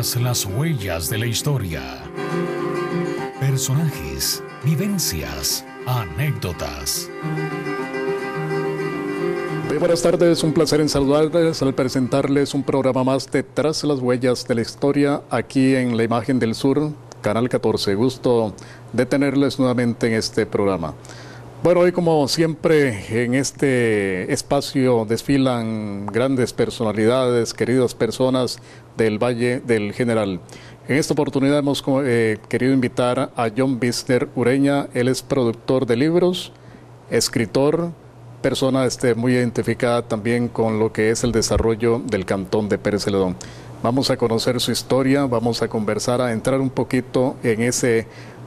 Tras las huellas de la historia. Personajes, vivencias, anécdotas. Muy buenas tardes, un placer en saludarles al presentarles un programa más de Tras las huellas de la historia aquí en La Imagen del Sur, Canal 14. Gusto de tenerles nuevamente en este programa. Bueno, hoy como siempre en este espacio desfilan grandes personalidades, queridas personas del Valle del General. En esta oportunidad hemos querido invitar a John Visner Ureña. Él es productor de libros, escritor, persona muy identificada también con lo que es el desarrollo del cantón de Pérez Celedón. Vamos a conocer su historia, vamos a conversar, a entrar un poquito en ese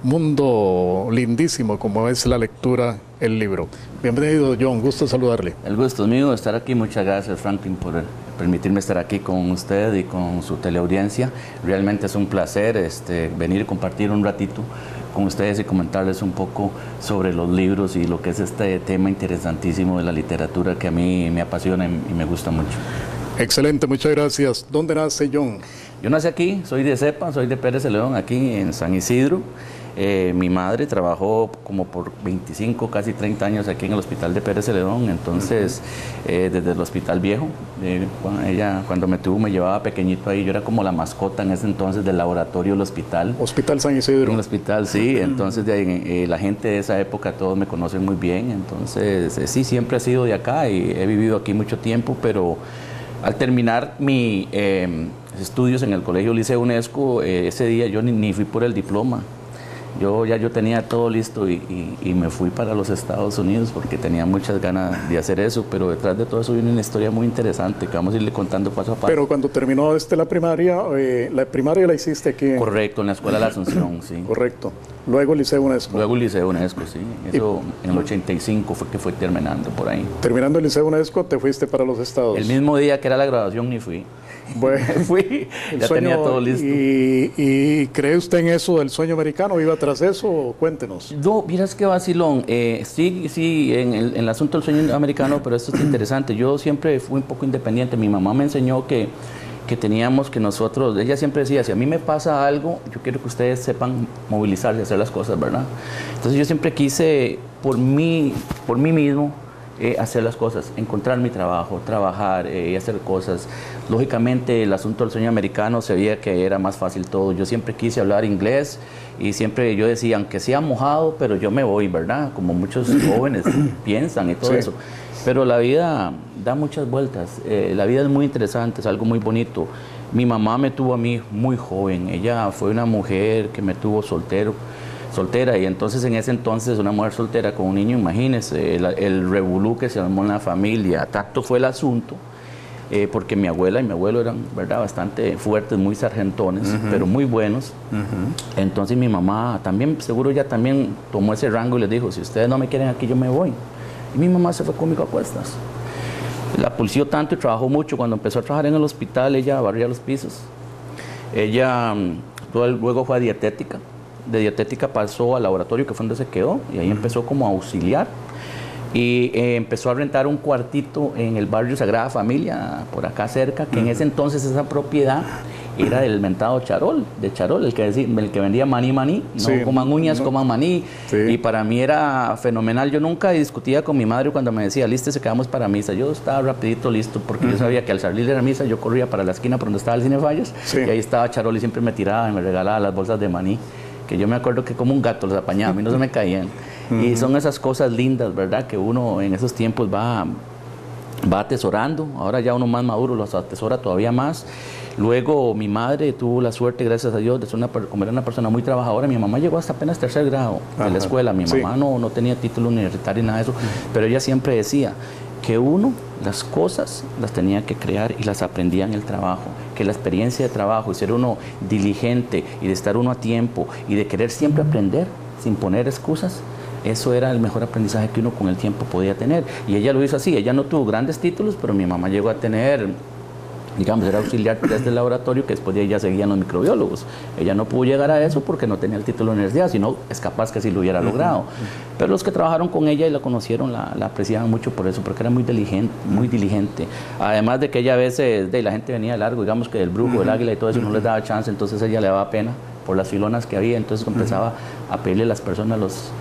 mundo lindísimo como es la lectura, el libro. Bienvenido, John, gusto saludarle. El gusto es mío estar aquí. Muchas gracias, Franklin, por permitirme estar aquí con usted y con su teleaudiencia. Realmente es un placer venir y compartir un ratito con ustedes y comentarles un poco sobre los libros y lo que es este tema interesantísimo de la literatura que a mí me apasiona y me gusta mucho. Excelente, muchas gracias. ¿Dónde nace John? Yo nací aquí, soy de Cepa, soy de Pérez Celedón, aquí en San Isidro. Mi madre trabajó como por 25, casi 30 años aquí en el hospital de Pérez Celedón, entonces desde el hospital viejo, ella cuando me tuvo me llevaba pequeñito ahí, yo era como la mascota en ese entonces del laboratorio del hospital. Hospital San Isidro. En el hospital, sí, entonces la gente de esa época todos me conocen muy bien, entonces sí, siempre he sido de acá y he vivido aquí mucho tiempo, pero al terminar mis estudios en el Colegio Liceo UNESCO, ese día yo ni fui por el diploma. Yo tenía todo listo y me fui para los Estados Unidos porque tenía muchas ganas de hacer eso, pero detrás de todo eso viene una historia muy interesante que vamos a irle contando paso a paso. Pero cuando terminó la primaria la hiciste aquí. Correcto, en la Escuela de la Asunción, sí. Correcto. Luego el Liceo UNESCO. Luego el Liceo UNESCO, sí. Eso en el 85 fue que fue terminando por ahí. Terminando el Liceo UNESCO, te fuiste para los Estados. El mismo día que era la graduación ni fui. Bueno, fui, ya tenía todo listo. ¿Y cree usted en eso del sueño americano? ¿Iba tras eso? Cuéntenos. No, miras qué vacilón. Sí, en el asunto del sueño americano, pero esto es interesante. Yo siempre fui un poco independiente. Mi mamá me enseñó que teníamos que nosotros, ella siempre decía, si a mí me pasa algo, yo quiero que ustedes sepan movilizarse, hacer las cosas, ¿verdad? Entonces yo siempre quise, por mí mismo, hacer las cosas, encontrar mi trabajo, trabajar y hacer cosas. Lógicamente el asunto del sueño americano se veía que era más fácil todo. Yo siempre quise hablar inglés y siempre yo decía, aunque sea mojado, pero yo me voy, ¿verdad? Como muchos jóvenes piensan y todo eso. Pero la vida da muchas vueltas, la vida es muy interesante, es algo muy bonito. Mi mamá me tuvo a mí muy joven, ella fue una mujer que me tuvo soltera, y entonces en ese entonces una mujer soltera con un niño, imagínese el revolú que se armó en la familia. Tanto fue el asunto, porque mi abuela y mi abuelo eran, ¿verdad?, bastante fuertes, muy sargentones, pero muy buenos. Entonces mi mamá también, seguro ya también tomó ese rango y les dijo, si ustedes no me quieren aquí, yo me voy. Y mi mamá se fue conmigo a cuestas. La pulsió tanto y trabajó mucho. Cuando empezó a trabajar en el hospital, ella barría los pisos. Ella luego fue a dietética. De dietética pasó al laboratorio, que fue donde se quedó, y ahí empezó como auxiliar. Y empezó a rentar un cuartito en el barrio Sagrada Familia, por acá cerca, que en ese entonces esa propiedad era del mentado Charol, el que vendía maní, no coman uñas, coman maní. Sí. Y para mí era fenomenal. Yo nunca discutía con mi madre cuando me decía, lístese, quedamos para misa. Yo estaba rapidito listo, porque yo sabía que al salir de la misa yo corría para la esquina por donde estaba el Cine Fallas, y ahí estaba Charol y siempre me tiraba y me regalaba las bolsas de maní, que yo me acuerdo que como un gato los apañaba, a mí no se me caían. Y son esas cosas lindas, ¿verdad?, que uno en esos tiempos va atesorando. Ahora ya uno más maduro los atesora todavía más. Luego mi madre tuvo la suerte, gracias a Dios, de ser como era una persona muy trabajadora. Mi mamá llegó hasta apenas tercer grado de la escuela. Mi mamá no tenía título universitario ni nada de eso, pero ella siempre decía que uno las cosas las tenía que crear y las aprendía en el trabajo, que la experiencia de trabajo y ser uno diligente y de estar uno a tiempo y de querer siempre aprender sin poner excusas, eso era el mejor aprendizaje que uno con el tiempo podía tener. Y ella lo hizo así. Ella no tuvo grandes títulos, pero mi mamá llegó a tener digamos, era auxiliar desde el laboratorio, que después de ahí ya seguían los microbiólogos. Ella no pudo llegar a eso porque no tenía el título de universidad, sino es capaz que sí lo hubiera logrado. Pero los que trabajaron con ella y la conocieron la apreciaban mucho por eso, porque era muy diligente. Además de que ella a veces, la gente venía de largo, digamos que el brujo, el águila y todo eso no les daba chance, entonces ella le daba pena por las filonas que había, entonces empezaba a pedirle a las personas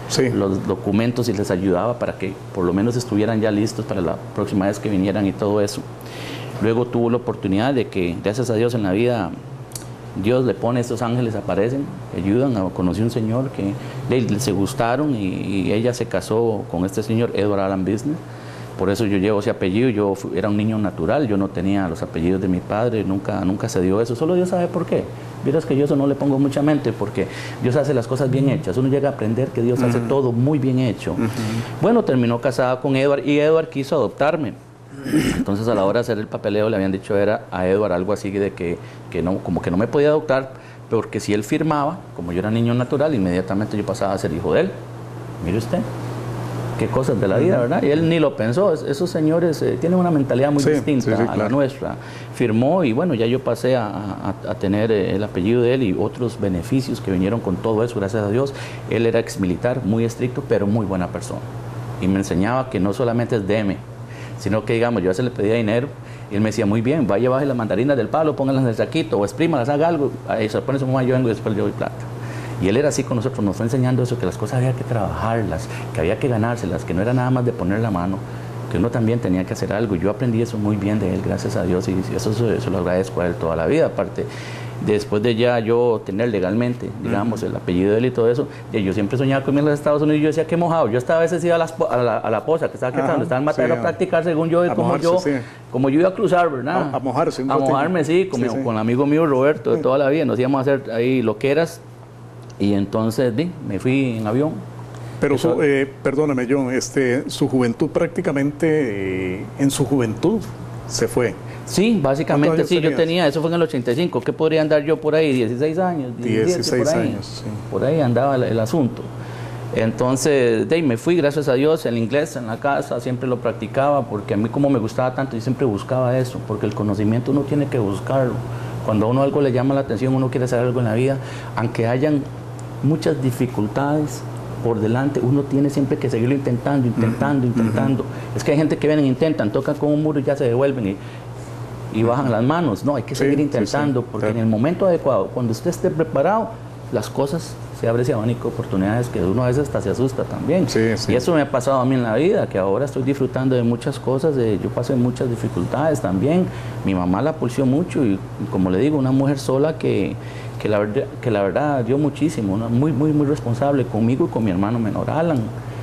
los documentos y les ayudaba para que por lo menos estuvieran ya listos para la próxima vez que vinieran y todo eso. Luego tuvo la oportunidad de que, gracias a Dios en la vida, Dios le pone, estos ángeles aparecen, ayudan. Conocí un señor que se gustaron y ella se casó con este señor, Edward Allan Business. Por eso yo llevo ese apellido. Yo era un niño natural, yo no tenía los apellidos de mi padre, nunca se dio eso. Solo Dios sabe por qué. Vieras que yo eso no le pongo mucha mente, porque Dios hace las cosas bien hechas. Uno llega a aprender que Dios hace todo muy bien hecho. Bueno, terminó casada con Edward y Edward quiso adoptarme. Entonces a la hora de hacer el papeleo le habían dicho a Edward algo así de que no, como que no me podía adoptar, porque si él firmaba, como yo era niño natural, inmediatamente yo pasaba a ser hijo de él. Mire usted, qué cosas de la vida, ¿verdad? Y él ni lo pensó. Esos señores tienen una mentalidad muy distinta a la nuestra. Firmó y bueno, ya yo pasé a tener el apellido de él y otros beneficios que vinieron con todo eso, gracias a Dios. Él era exmilitar, muy estricto, pero muy buena persona. Y me enseñaba que no solamente es deme, sino que, digamos, yo a veces le pedía dinero y él me decía, muy bien, vaya, baje las mandarinas del palo, pónganlas en el saquito o exprímalas, haga algo, ahí se pone su mamá, yo vengo y después le doy plata. Y él era así con nosotros, nos fue enseñando eso, que las cosas había que trabajarlas, que había que ganárselas, que no era nada más de poner la mano, que uno también tenía que hacer algo. Yo aprendí eso muy bien de él, gracias a Dios, y eso lo agradezco a él toda la vida. Aparte, después de ya yo tener legalmente, digamos, el apellido de él y todo eso, yo siempre soñaba con irme a los Estados Unidos y yo decía, qué mojado. Yo estaba a veces iba a la posa, que estaba aquí, donde estaba en Matadero a practicar, según yo, como yo iba a cruzar, ¿verdad? A mojarse. A mojarme, sí, con el amigo mío Roberto de toda la vida. Nos íbamos a hacer ahí loqueras y entonces me fui en avión. Pero perdóname, John, su juventud prácticamente, en su juventud se fue. Sí, básicamente sí, yo tenía, eso fue en el 85, ¿qué podría andar yo por ahí? 16 años, 16 por ahí, años, sí. Por ahí andaba el asunto. Entonces, me fui, gracias a Dios, el inglés en la casa, siempre lo practicaba, porque a mí como me gustaba tanto, yo siempre buscaba eso, porque el conocimiento uno tiene que buscarlo. Cuando a uno algo le llama la atención, uno quiere hacer algo en la vida, aunque hayan muchas dificultades por delante, uno tiene siempre que seguirlo intentando. Es que hay gente que vienen, intentan, tocan con un muro y ya se devuelven y bajan las manos. No, hay que seguir intentando, porque en el momento adecuado, cuando usted esté preparado, las cosas se abre ese abanico de oportunidades que uno a veces hasta se asusta también. Y eso me ha pasado a mí en la vida, que ahora estoy disfrutando de muchas cosas, yo pasé muchas dificultades también. Mi mamá la pulsió mucho y como le digo, una mujer sola que la verdad dio muchísimo, ¿no? muy responsable conmigo y con mi hermano menor Alan.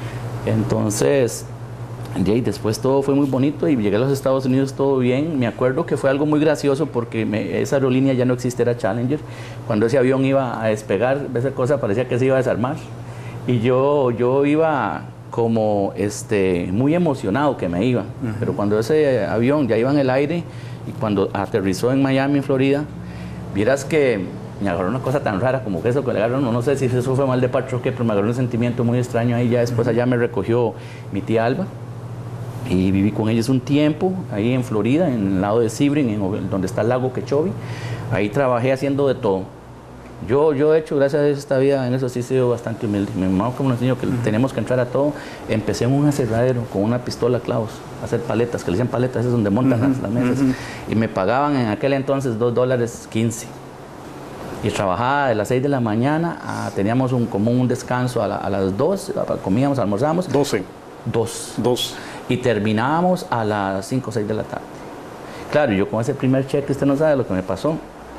Entonces, y después todo fue muy bonito y llegué a los Estados Unidos todo bien. Me acuerdo que fue algo muy gracioso porque esa aerolínea ya no existe, era Challenger. Cuando ese avión iba a despegar, esa cosa parecía que se iba a desarmar. Y yo iba como muy emocionado que me iba. Pero cuando ese avión ya iba en el aire y cuando aterrizó en Miami, en Florida, vieras que me agarró una cosa tan rara como que eso que le agarró, no sé si eso fue mal de parte o qué, pero me agarró un sentimiento muy extraño ahí. Ya después allá me recogió mi tía Alba y viví con ellos un tiempo ahí en Florida, en el lado de Sebring, donde está el lago Quechovi. Ahí trabajé haciendo de todo. Yo de hecho, gracias a Dios, esta vida en eso sí he sido bastante humilde. Mi mamá como nos enseñó que tenemos que entrar a todo. Empecé en un aserradero con una pistola clavos a hacer paletas, que le dicen paletas, esas donde montan las mesas. Y me pagaban en aquel entonces $2.15. Y trabajaba de las 6 de la mañana, teníamos como un descanso a las 2, comíamos, almorzábamos. 12. 2. Y terminábamos a las 5 o 6 de la tarde. Claro, yo con ese primer cheque, usted no sabe lo que me pasó.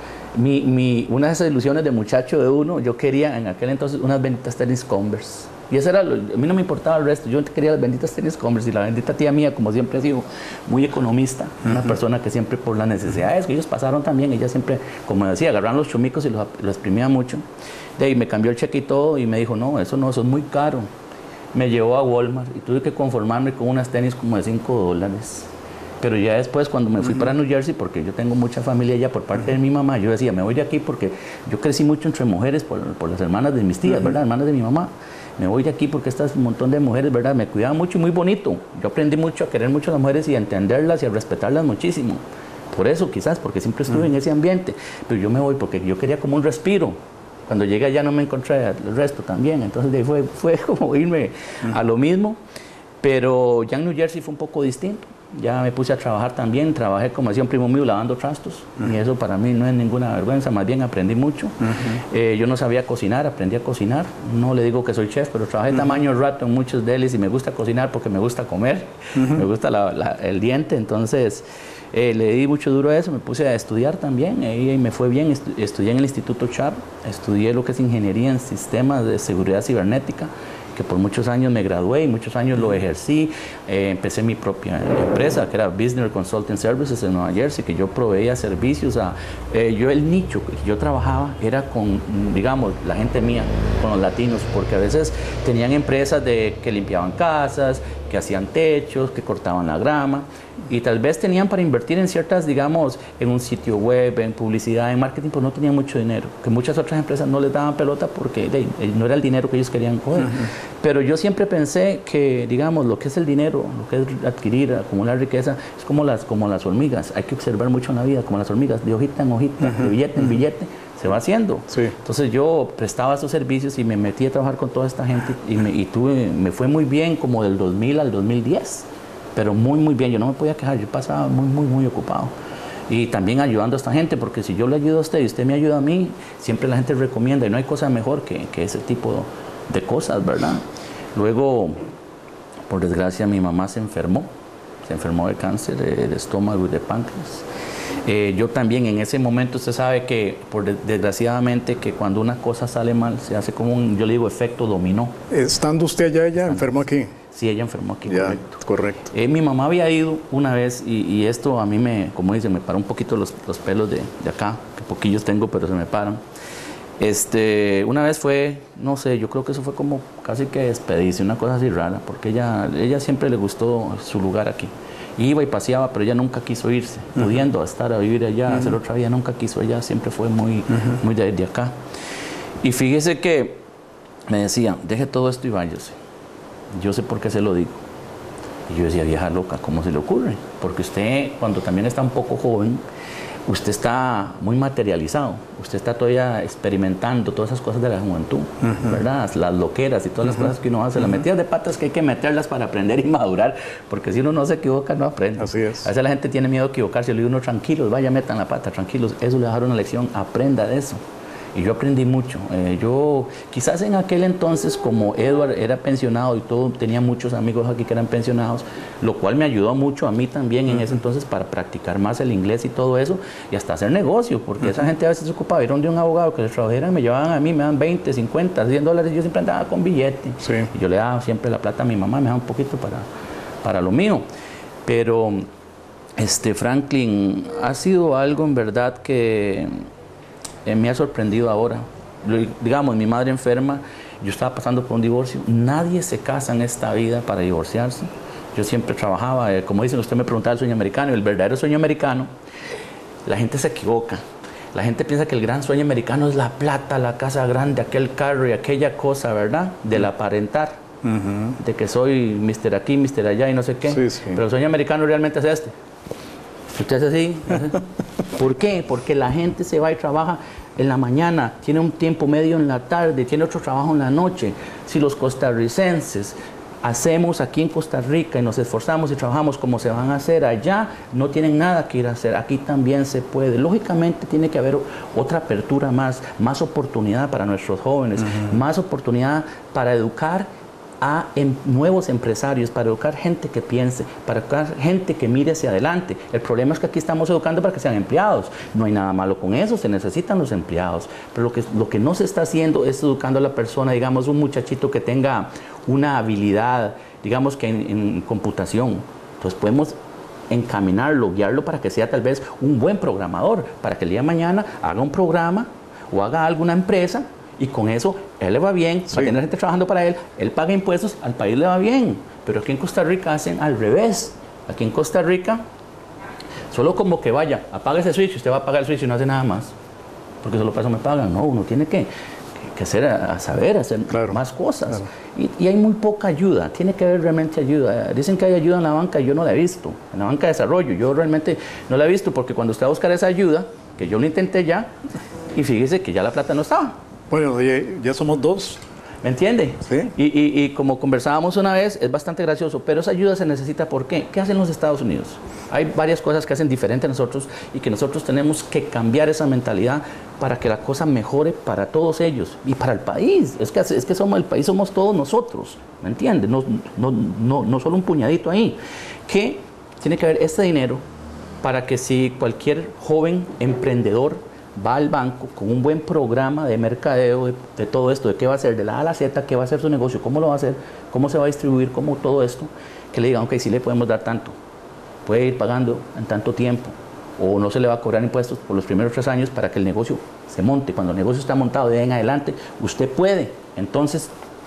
Una de esas ilusiones de muchacho de uno, yo quería en aquel entonces unas benditas tenis Converse. Y eso era, a mí no me importaba el resto, yo quería las benditas tenis Converse. Y la bendita tía mía, como siempre ha sido muy economista, una persona que siempre por las necesidades que ellos pasaron también, ella siempre, como decía, agarraban los chumicos y los exprimía mucho. De ahí me cambió el cheque y todo y me dijo, no, eso es muy caro. Me llevó a Walmart y tuve que conformarme con unas tenis como de $5. Pero ya después, cuando me fui para New Jersey, porque yo tengo mucha familia allá por parte de mi mamá, yo decía, me voy de aquí porque yo crecí mucho entre mujeres por las hermanas de mis tías, ¿verdad? Hermanas de mi mamá. Me voy de aquí porque estas un montón de mujeres, ¿verdad? Me cuidaban mucho y muy bonito. Yo aprendí mucho a querer mucho a las mujeres y a entenderlas y a respetarlas muchísimo. por eso quizás, porque siempre estuve en ese ambiente, pero yo me voy porque yo quería como un respiro. Cuando llegué allá no me encontré el resto también, entonces de ahí fue como irme a lo mismo, pero ya en New Jersey fue un poco distinto. Ya me puse a trabajar también, trabajé como decía un primo mío lavando trastos y eso para mí no es ninguna vergüenza, más bien aprendí mucho. Yo no sabía cocinar, aprendí a cocinar, no le digo que soy chef, pero trabajé tamaño rato en muchos delis y me gusta cocinar porque me gusta comer, me gusta el diente, entonces le di mucho duro a eso, me puse a estudiar también y me fue bien, estudié en el Instituto Chap, estudié lo que es ingeniería en sistemas de seguridad cibernética, que por muchos años me gradué y muchos años lo ejercí. Empecé mi propia empresa, que era Business Consulting Services en Nueva Jersey, que yo proveía servicios a... yo el nicho que yo trabajaba era con, digamos, la gente mía, con los latinos, porque a veces tenían empresas que limpiaban casas, que hacían techos, que cortaban la grama, y tal vez tenían para invertir en ciertas, digamos, en un sitio web, en publicidad, en marketing, pues no tenían mucho dinero, que muchas otras empresas no les daban pelota porque no era el dinero que ellos querían coger. Pero yo siempre pensé que, digamos, lo que es el dinero, lo que es adquirir, acumular riqueza, es como las hormigas, hay que observar mucho en la vida, como las hormigas, de hojita en hojita, de billete en billete, se va haciendo. Sí. Entonces yo prestaba esos servicios y me metí a trabajar con toda esta gente y me fue muy bien como del 2000 al 2010, pero muy bien, yo no me podía quejar, yo pasaba muy ocupado. Y también ayudando a esta gente, porque si yo le ayudo a usted y usted me ayuda a mí, siempre la gente recomienda y no hay cosa mejor que ese tipo de cosas, ¿verdad? Luego, por desgracia, mi mamá se enfermó de cáncer de estómago y de páncreas. Yo también en ese momento, usted sabe que desgraciadamente que cuando una cosa sale mal se hace como yo le digo efecto dominó. Estando usted allá, ella enfermó aquí. Sí, ella enfermó aquí, ya, correcto. Mi mamá había ido una vez y esto a mí como dicen, me paró un poquito los pelos de acá, que poquillos tengo, pero se me paran. Una vez fue, no sé, yo creo que eso fue como casi que despedirse, una cosa así rara, porque ella siempre le gustó su lugar aquí. Iba y paseaba, pero ella nunca quiso irse, pudiendo estar a vivir allá, hacer otra vida, nunca quiso, ella siempre fue muy de acá. Y fíjese que me decía, deje todo esto y váyase. Yo sé por qué se lo digo. Y yo decía, vieja loca, ¿cómo se le ocurre? Porque usted, cuando también está un poco joven, usted está muy materializado, usted está todavía experimentando todas esas cosas de la juventud, ¿verdad? Las loqueras y todas las cosas que uno hace, las metidas de patas que hay que meterlas para aprender y madurar, porque si uno no se equivoca, no aprende. Así es. A veces la gente tiene miedo de equivocarse, le digo uno, tranquilos, vaya, metan la pata, tranquilos, eso le dejaron una lección, aprenda de eso. Y yo aprendí mucho. Yo, quizás en aquel entonces, como Edward era pensionado y todo, tenía muchos amigos aquí que eran pensionados, lo cual me ayudó mucho a mí también en ese entonces para practicar más el inglés y todo eso, y hasta hacer negocio, porque esa gente a veces se ocupaba, iban de un abogado que les trabajara, me llevaban a mí, me daban 20, 50, $100, y yo siempre andaba con billete. Sí. Y yo le daba siempre la plata a mi mamá, me daba un poquito para lo mío. Pero, Franklin, ha sido algo en verdad que... me ha sorprendido ahora. Digamos, mi madre enferma, yo estaba pasando por un divorcio. Nadie se casa en esta vida para divorciarse. Yo siempre trabajaba, como dicen, usted me preguntaba el sueño americano, el verdadero sueño americano, la gente se equivoca. La gente piensa que el gran sueño americano es la plata, la casa grande, aquel carro y aquella cosa, ¿verdad? Del aparentar. De que soy Mr. aquí, Mr. allá y no sé qué. Sí, sí. Pero el sueño americano realmente es este. Usted hace así. ¿Por qué? Porque la gente se va y trabaja en la mañana, tiene un tiempo medio en la tarde, tiene otro trabajo en la noche. Si los costarricenses hacemos aquí en Costa Rica y nos esforzamos y trabajamos como se van a hacer allá, no tienen nada que ir a hacer. Aquí también se puede. Lógicamente tiene que haber otra apertura más oportunidad para nuestros jóvenes, más oportunidad para educar a nuevos empresarios, para educar gente que piense, para educar gente que mire hacia adelante. El problema es que aquí estamos educando para que sean empleados. No hay nada malo con eso, se necesitan los empleados. Pero lo que no se está haciendo es educando a la persona, digamos, un muchachito que tenga una habilidad, digamos que en computación. Entonces podemos encaminarlo, guiarlo para que sea tal vez un buen programador, para que el día de mañana haga un programa o haga alguna empresa. Y con eso, él le va bien, va a tener gente trabajando para él paga impuestos, al país le va bien. Pero aquí en Costa Rica hacen al revés. Aquí en Costa Rica, solo como que vaya, apaga ese switch, usted va a apagar el switch y no hace nada más. Porque solo para eso me pagan. No, uno tiene que que hacer, a saber hacer más cosas. Y hay muy poca ayuda, tiene que haber realmente ayuda. Dicen que hay ayuda en la banca, yo no la he visto, en la banca de desarrollo, yo realmente no la he visto, porque cuando usted va a buscar esa ayuda, que yo lo intenté ya, y fíjese que ya la plata no estaba. Bueno, ya somos dos. ¿Me entiende? Sí. Y como conversábamos una vez, es bastante gracioso, pero esa ayuda se necesita. ¿Por qué? ¿Qué hacen los Estados Unidos? Hay varias cosas que hacen diferente a nosotros y que nosotros tenemos que cambiar esa mentalidad para que la cosa mejore para todos ellos y para el país. Es que somos el país, somos todos nosotros, ¿me entiende? No solo un puñadito ahí. Que tiene que haber este dinero para que si cualquier joven emprendedor va al banco con un buen programa de mercadeo de todo esto, de qué va a hacer, de la A a la Z, qué va a hacer su negocio, cómo lo va a hacer, cómo se va a distribuir, cómo todo esto, que le digan, ok, sí le podemos dar tanto, puede ir pagando en tanto tiempo, o no se le va a cobrar impuestos por los primeros 3 años para que el negocio se monte. Cuando el negocio está montado de ahí en adelante, usted puede, entonces,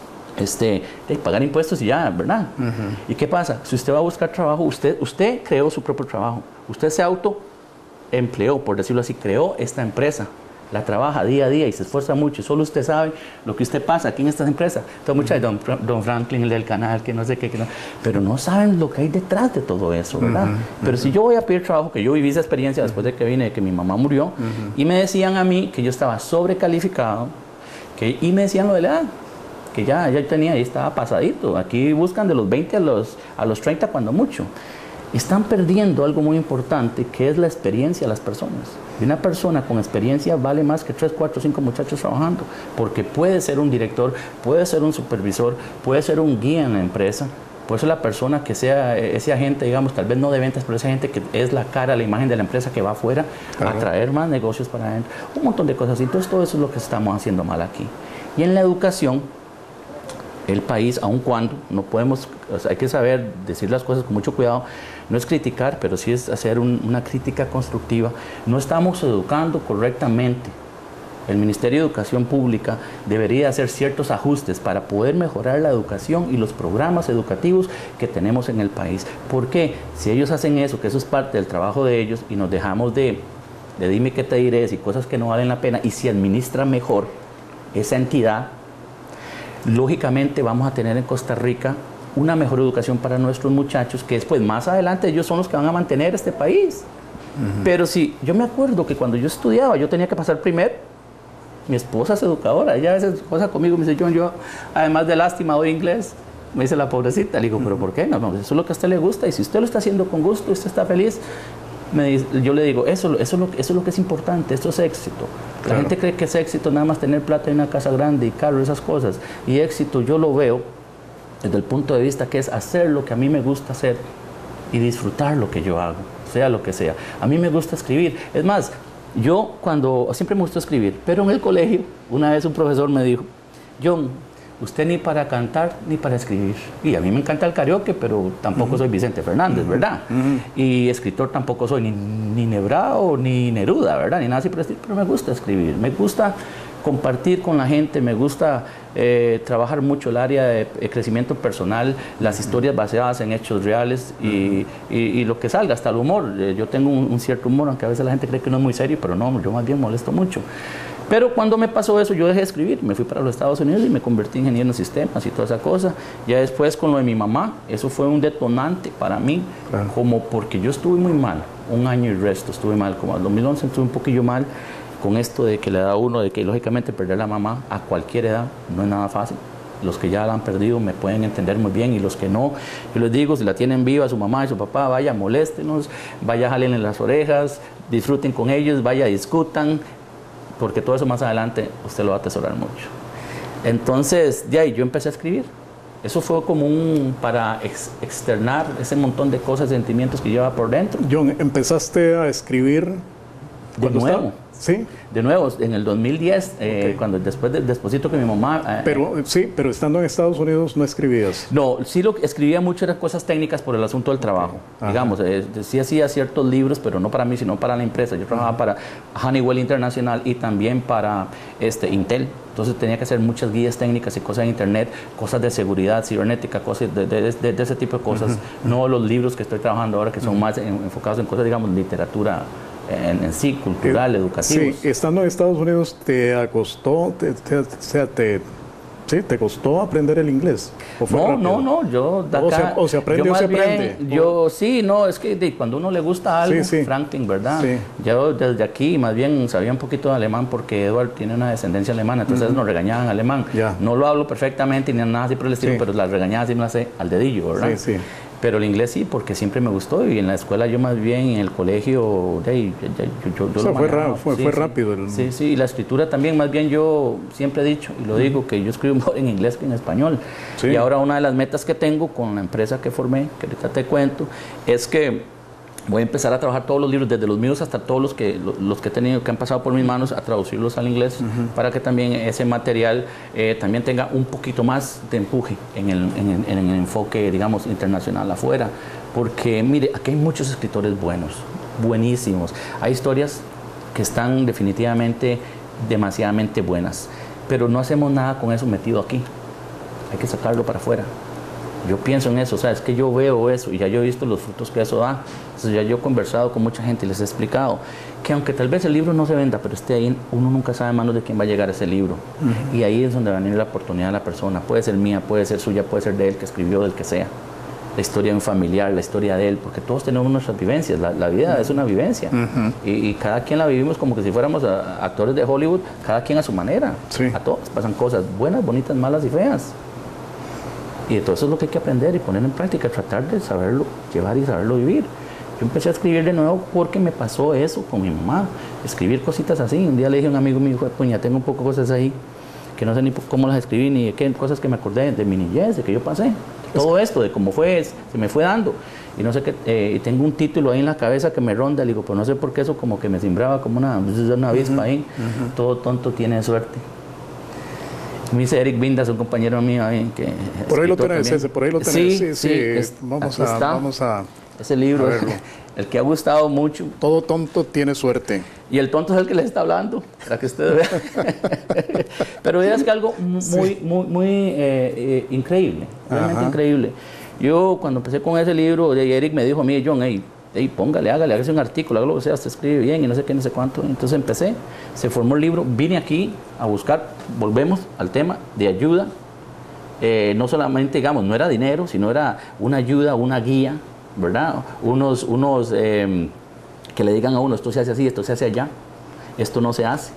pagar impuestos y ya, ¿verdad? ¿Y qué pasa? Si usted va a buscar trabajo, usted creó su propio trabajo, usted se autoempleó, por decirlo así, creó esta empresa, la trabaja día a día y se esfuerza mucho, solo usted sabe lo que usted pasa aquí en estas empresas. Entonces muchas Don Franklin, el del canal, que no sé qué, que no, pero no saben lo que hay detrás de todo eso, ¿verdad? Pero si yo voy a pedir trabajo, que yo viví esa experiencia después de que vine, de que mi mamá murió, y me decían a mí que yo estaba sobrecalificado, y me decían lo de la edad, que ya tenía, ahí estaba pasadito, aquí buscan de los 20 a los 30 cuando mucho. Están perdiendo algo muy importante, que es la experiencia de las personas. Y una persona con experiencia vale más que 3, 4, 5 muchachos trabajando, porque puede ser un director, puede ser un supervisor, puede ser un guía en la empresa. Por eso la persona que sea ese agente, digamos, tal vez no de ventas, pero ese agente que es la cara, la imagen de la empresa que va afuera a traer más negocios para adentro, un montón de cosas. Entonces todo eso es lo que estamos haciendo mal aquí. Y en la educación, el país, aun cuando no podemos, o sea, hay que saber decir las cosas con mucho cuidado, no es criticar, pero sí es hacer una crítica constructiva. No estamos educando correctamente. El Ministerio de Educación Pública debería hacer ciertos ajustes para poder mejorar la educación y los programas educativos que tenemos en el país. ¿Por qué? Si ellos hacen eso, que eso es parte del trabajo de ellos, y nos dejamos de dime qué te diré y cosas que no valen la pena, y si administra mejor esa entidad, lógicamente vamos a tener en Costa Rica una mejor educación para nuestros muchachos, que después, más adelante, ellos son los que van a mantener este país. Pero si, yo me acuerdo que cuando yo estudiaba, yo tenía que pasar primero. Mi esposa es educadora, ella a veces cosa conmigo, me dice, John, yo además de lástima doy inglés. Me dice la pobrecita, le digo, ¿pero por qué? No, eso es lo que a usted le gusta, y si usted lo está haciendo con gusto, usted está feliz. Yo le digo, eso es lo que es importante, esto es éxito. La gente cree que es éxito nada más tener plata y una casa grande y carro, esas cosas. Y éxito yo lo veo desde el punto de vista que es hacer lo que a mí me gusta hacer y disfrutar lo que yo hago, sea lo que sea. A mí me gusta escribir. Es más, siempre me gustó escribir, pero en el colegio, una vez un profesor me dijo, John, usted ni para cantar ni para escribir. Y a mí me encanta el karaoke, pero tampoco soy Vicente Fernández, ¿verdad? Y escritor tampoco soy ni Nebrao ni Neruda, ¿verdad? Ni nada así por el estilo, pero me gusta escribir, me gusta compartir con la gente, me gusta trabajar mucho el área de crecimiento personal, las historias basadas en hechos reales y lo que salga, hasta el humor. Yo tengo un cierto humor, aunque a veces la gente cree que no es muy serio, pero no, yo más bien molesto mucho. Pero cuando me pasó eso, yo dejé de escribir, me fui para los Estados Unidos y me convertí en ingeniero en sistemas y toda esa cosa. Ya después con lo de mi mamá, eso fue un detonante para mí, como porque yo estuve muy mal, 1 año y resto, estuve mal, como en 2011 estuve un poquillo mal con esto de que le da uno, de que lógicamente perder la mamá a cualquier edad no es nada fácil. Los que ya la han perdido me pueden entender muy bien, y los que no, yo les digo, si la tienen viva su mamá y su papá, vaya, moléstenos, vaya, jálenle las orejas, disfruten con ellos, vaya, discutan, porque todo eso más adelante usted lo va a atesorar mucho. Entonces, de ahí yo empecé a escribir. Eso fue como para externar ese montón de cosas, sentimientos que llevaba por dentro. John, ¿empezaste a escribir de nuevo? Sí. De nuevo, en el 2010, cuando despuésito que mi mamá... pero estando en Estados Unidos no escribías. No, sí lo que escribía mucho eran cosas técnicas por el asunto del trabajo. Digamos, sí hacía ciertos libros, pero no para mí, sino para la empresa. Yo trabajaba para Honeywell Internacional y también para Intel. Entonces tenía que hacer muchas guías técnicas y cosas en internet, cosas de seguridad cibernética, cosas de ese tipo de cosas. No los libros que estoy trabajando ahora, que son más enfocados en cosas, digamos, literatura en sí, cultural, educativos. Sí, estando en Estados Unidos, ¿te costó, te costó aprender el inglés? ¿O fue rápido? No, yo de acá, o se aprende yo o se más bien, aprende. Yo sí, no, es que cuando uno le gusta algo, Sí. Franklin, ¿verdad? Sí. Yo desde aquí más bien sabía un poquito de alemán porque Edward tiene una descendencia alemana, entonces nos regañaban alemán. Ya. No lo hablo perfectamente ni nada así por el estilo, Sí. pero las regañadas sí me las sé al dedillo, ¿verdad? Sí. Pero el inglés sí, porque siempre me gustó y en la escuela yo más bien, en el colegio, yo O sea, lo manejaba. fue rápido. Sí, y la escritura también, más bien yo siempre he dicho, y lo digo, que yo escribo mejor en inglés que en español. Sí. Y ahora una de las metas que tengo con la empresa que formé, que ahorita te cuento, es que voy a empezar a trabajar todos los libros, desde los míos hasta todos los que he tenido, que han pasado por mis manos, a traducirlos al inglés, para que también ese material también tenga un poquito más de empuje en el enfoque, digamos, internacional afuera. Porque, mire, aquí hay muchos escritores buenos, buenísimos. Hay historias que están definitivamente demasiadamente buenas, pero no hacemos nada con eso metido aquí. Hay que sacarlo para afuera. Yo pienso en eso, o sea, es que yo veo eso y ya yo he visto los frutos que eso da. Entonces ya yo he conversado con mucha gente y les he explicado que aunque tal vez el libro no se venda, pero esté ahí, uno nunca sabe en manos de quién va a llegar ese libro. Y ahí es donde va a venir la oportunidad de la persona. Puede ser mía, puede ser suya, puede ser de él, que escribió, del que sea. La historia de un familiar, la historia de él, porque todos tenemos nuestras vivencias. La vida es una vivencia. Y cada quien la vivimos como que si fuéramos actores de Hollywood, cada quien a su manera. Sí. A todos pasan cosas buenas, bonitas, malas y feas. Y entonces es lo que hay que aprender y poner en práctica, tratar de saberlo llevar y saberlo vivir. Yo empecé a escribir de nuevo porque me pasó eso con mi mamá, escribir cositas así. Un día le dije a un amigo mío, puña, tengo un poco de cosas ahí que no sé ni cómo las escribí, ni de qué cosas que me acordé de mi niñez, de que yo pasé. Todo esto, de cómo fue, se me fue dando. Y no sé qué, y tengo un título ahí en la cabeza que me ronda, le digo, pues no sé por qué eso como que me simbraba como una avispa ahí. Todo tonto tiene suerte. Me dice Eric Vindas, un compañero mío ahí, que por ahí lo tenés, ese, por ahí lo tenés. Sí. Vamos a ese libro, el que ha gustado mucho. Todo tonto tiene suerte. Y el tonto es el que les está hablando, para que usted vea. Pero es que algo muy increíble, realmente increíble. Yo cuando empecé con ese libro, Eric me dijo a mí, John, póngale, hágase un artículo, haga lo que sea, usted escribe bien y no sé qué, no sé cuánto. Entonces empecé, se formó el libro, vine aquí a buscar, volvemos al tema de ayuda. No solamente, digamos, no era dinero, sino era una ayuda, una guía, ¿verdad? Unos que le digan a uno, esto se hace así, esto se hace allá, esto no se hace.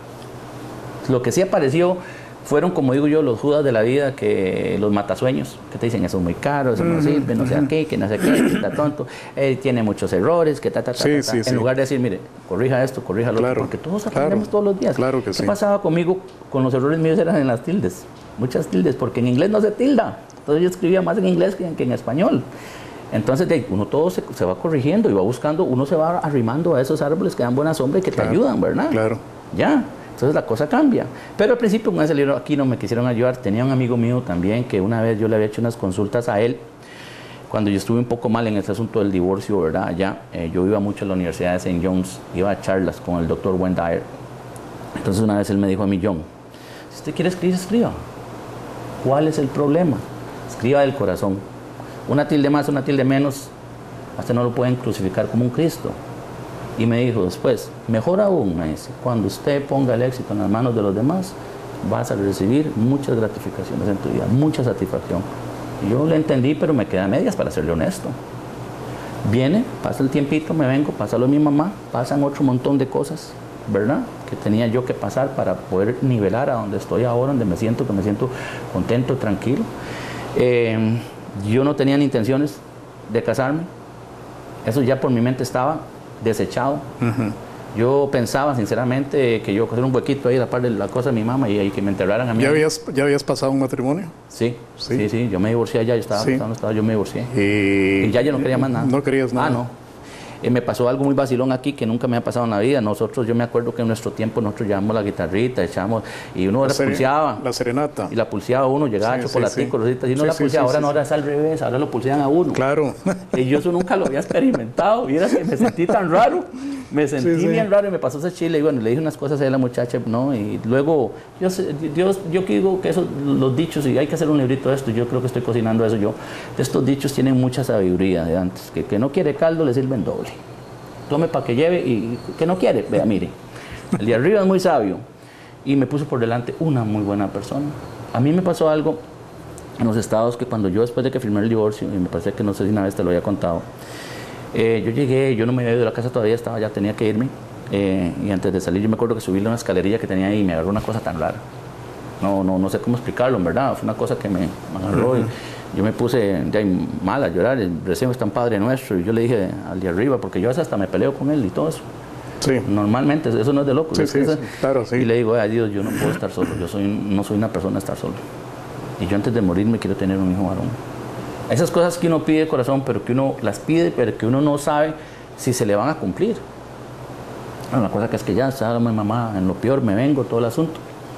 Lo que sí apareció fueron, como digo yo, los Judas de la vida, que los matasueños, que te dicen eso es muy caro, eso no sirve, no sé qué, que no sé qué, que está tonto, tiene muchos errores, que en lugar de decir, mire, corrija esto, corrija lo otro, porque todos aprendemos todos los días. Claro que ¿Qué pasaba conmigo con los errores míos? Eran en las tildes, muchas tildes, porque en inglés no se tilda. Entonces yo escribía más en inglés que en español. Entonces uno todo se va corrigiendo y va buscando, uno se va arrimando a esos árboles que dan buena sombra y que te ayudan, ¿verdad? Claro. Ya. Entonces la cosa cambia. Pero al principio con ese libro aquí no me quisieron ayudar. Tenía un amigo mío también que una vez yo le había hecho unas consultas a él cuando yo estuve un poco mal en este asunto del divorcio, ¿verdad? Allá yo iba mucho a la Universidad de St. John's, iba a charlas con el doctor Wayne Dyer. Entonces una vez él me dijo a mí, John, si usted quiere escribir, escriba. ¿Cuál es el problema? Escriba del corazón. Una tilde más, una tilde menos, hasta no lo pueden crucificar como un Cristo. Y me dijo después, mejor aún, me dice, cuando usted ponga el éxito en las manos de los demás, vas a recibir muchas gratificaciones en tu vida, mucha satisfacción. Y yo le entendí, pero me quedé a medias, para serle honesto. Viene, pasa el tiempito, me vengo, pasa lo de mi mamá, pasan otro montón de cosas, ¿verdad? Que tenía yo que pasar para poder nivelar a donde estoy ahora, donde me siento contento, tranquilo. Yo no tenía ni intenciones de casarme. Eso ya por mi mente estaba desechado. Yo pensaba sinceramente que yo coger un huequito ahí a la par de la cosa de mi mamá y que me enterraran a mí. ¿Ya habías pasado un matrimonio? Sí. Yo me divorcié allá, yo me divorcié. Y ya yo no quería más nada. ¿No querías nada? No. Me pasó algo muy vacilón aquí que nunca me ha pasado en la vida. Yo me acuerdo que en nuestro tiempo nosotros llevábamos la guitarrita, echábamos, y uno la pulseaba. La serenata. Y la pulseaba uno, llegaba chocolatico, rositas, y uno la pulseaba. Ahora no, ahora es al revés, ahora lo pulsean a uno. Claro. Y yo eso nunca lo había experimentado. Vieras que me sentí tan raro. Me sentí bien raro y me pasó ese chile. Y bueno, le dije unas cosas a la muchacha, ¿no? Y luego, yo que digo que los dichos, y hay que hacer un librito de esto, yo creo que estoy cocinando eso yo. Estos dichos tienen mucha sabiduría de antes. Que no quiere caldo, le sirven doble. tome para que lleve y que no quiere, vea, mire. El de arriba es muy sabio y me puso por delante una muy buena persona. A mí me pasó algo en los Estados que cuando yo después de que firmé el divorcio, y me parece que no sé si una vez te lo había contado, yo llegué, yo no me había ido de la casa todavía, ya tenía que irme, y antes de salir yo me acuerdo que subí una escalerilla que tenía ahí y me agarró una cosa tan rara. No sé cómo explicarlo, en verdad, fue una cosa que me agarró y yo me puse mal a llorar, recién está un Padre Nuestro, y yo le dije al de arriba, porque yo a veces hasta me peleo con él y todo eso. Sí. Normalmente, eso no es de loco. Sí, sí, claro, sí. Y le digo, ay Dios, yo no puedo estar solo, no soy una persona a estar solo. Y yo antes de morirme quiero tener un hijo varón. Esas cosas que uno pide de corazón, pero que uno las pide, pero que uno no sabe si se le van a cumplir. Bueno, la cosa que es que ya estaba mi mamá en lo peor, me vengo, todo el asunto.